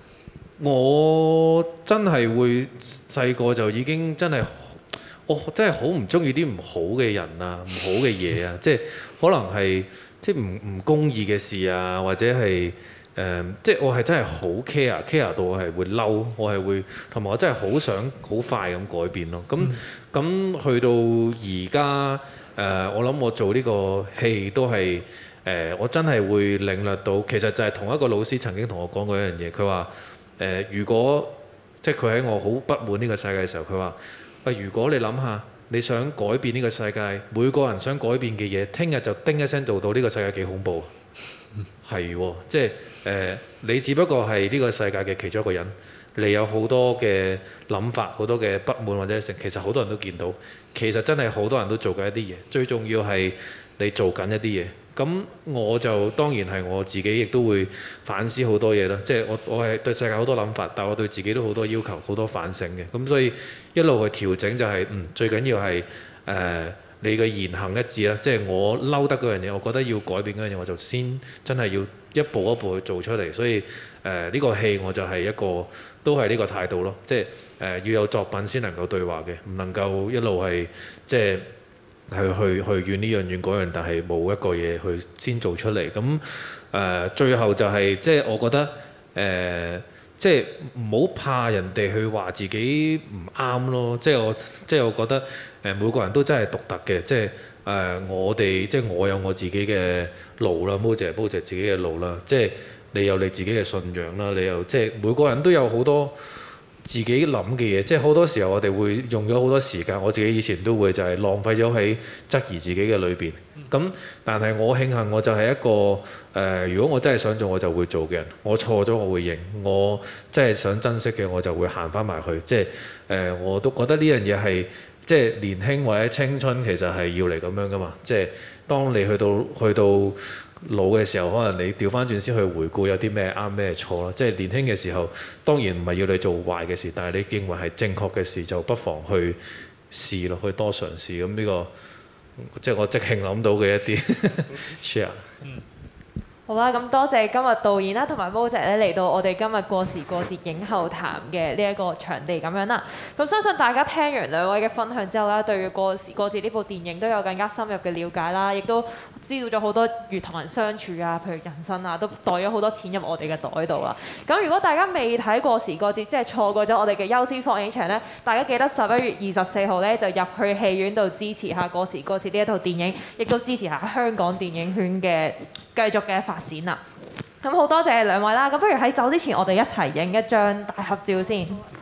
我真係會細個就已經真係，我真係好唔中意啲唔好嘅人啊，唔好嘅嘢啊，即係可能係即係唔唔公義嘅事啊，或者係誒、uh, 即係我係真係好 care care 到我係會嬲，我係會同埋我真係好想好快咁改變咯。咁咁、嗯、去到而家。誒、呃，我諗我做呢個戲都係誒、呃，我真係會領略到，其實就係同一個老師曾經同我講過一樣嘢，佢話誒，如果即係佢喺我好不滿呢個世界嘅時候，佢話喂，如果你諗下，你想改變呢個世界，每個人想改變嘅嘢，聽日就叮一聲做到，呢個世界幾恐怖？係喎、嗯，即係誒、呃，你只不過係呢個世界嘅其中一個人。你有好多嘅諗法，好多嘅不滿或者成，其實好多人都見到。其實真係好多人都做緊一啲嘢，最重要係你做緊一啲嘢。咁我就當然係我自己，亦都會反思好多嘢啦。即係我我係對世界好多諗法，但我對自己都好多要求，好多反省嘅。咁所以一路去調整就係、是，嗯，最緊要係誒、呃、你嘅言行一致啦。即係我嬲得嗰樣嘢，我覺得要改變嗰樣嘢，我就先真係要一步一步去做出嚟。所以誒呢、呃這個戲我就係一個。都係呢個態度咯，即係誒、呃、要有作品先能夠對話嘅，唔能夠一路係即係去去去怨呢樣怨嗰樣，但係冇一個嘢去先做出嚟。咁誒、呃、最後就係、是、即係我覺得誒、呃、即係唔好怕人哋去話自己唔啱咯。即係我即係我覺得誒、呃、每個人都真係獨特嘅，即係誒、呃、我哋即係我有我自己嘅路啦，毛姐毛姐自己嘅路啦，即係。你有你自己嘅信仰啦，你又即係每個人都有好多自己諗嘅嘢，即係好多時候我哋會用咗好多時間，我自己以前都會就係浪費咗喺質疑自己嘅裏邊。咁但係我慶幸我就係一個誒、呃，如果我真係想做我就會做嘅人，我錯咗我會認，我真係想珍惜嘅我就會行翻埋去。即係誒、呃，我都覺得呢樣嘢係即係年輕或者青春其實係要嚟咁樣噶嘛。即係當你去到去到老嘅時候，可能你調翻轉先去回顧有啲咩啱咩錯啦。即係年輕嘅時候，當然唔係要你做壞嘅事，但係你認為係正確嘅事，就不妨去試咯，去多嘗試。咁呢個即係我即興諗到嘅一啲 share。 好啦，咁多謝今日導演啦，同埋毛姐咧嚟到我哋今日過時過節影後談嘅呢一個場地咁樣啦。咁相信大家聽完兩位嘅分享之後啦，對於過時過節呢部電影都有更加深入嘅了解啦，亦都知道咗好多如同人相處啊，譬如人生啊，都袋咗好多錢入我哋嘅袋度啦。咁如果大家未睇過時過節，即係錯過咗我哋嘅優先放映場呢，大家記得十一月二十四號呢就入去戲院度支持下過時過節呢一套電影，亦都支持下香港電影圈嘅繼續嘅發展啦。咁好多謝兩位啦，咁不如喺走之前，我哋一齊影一張大合照先。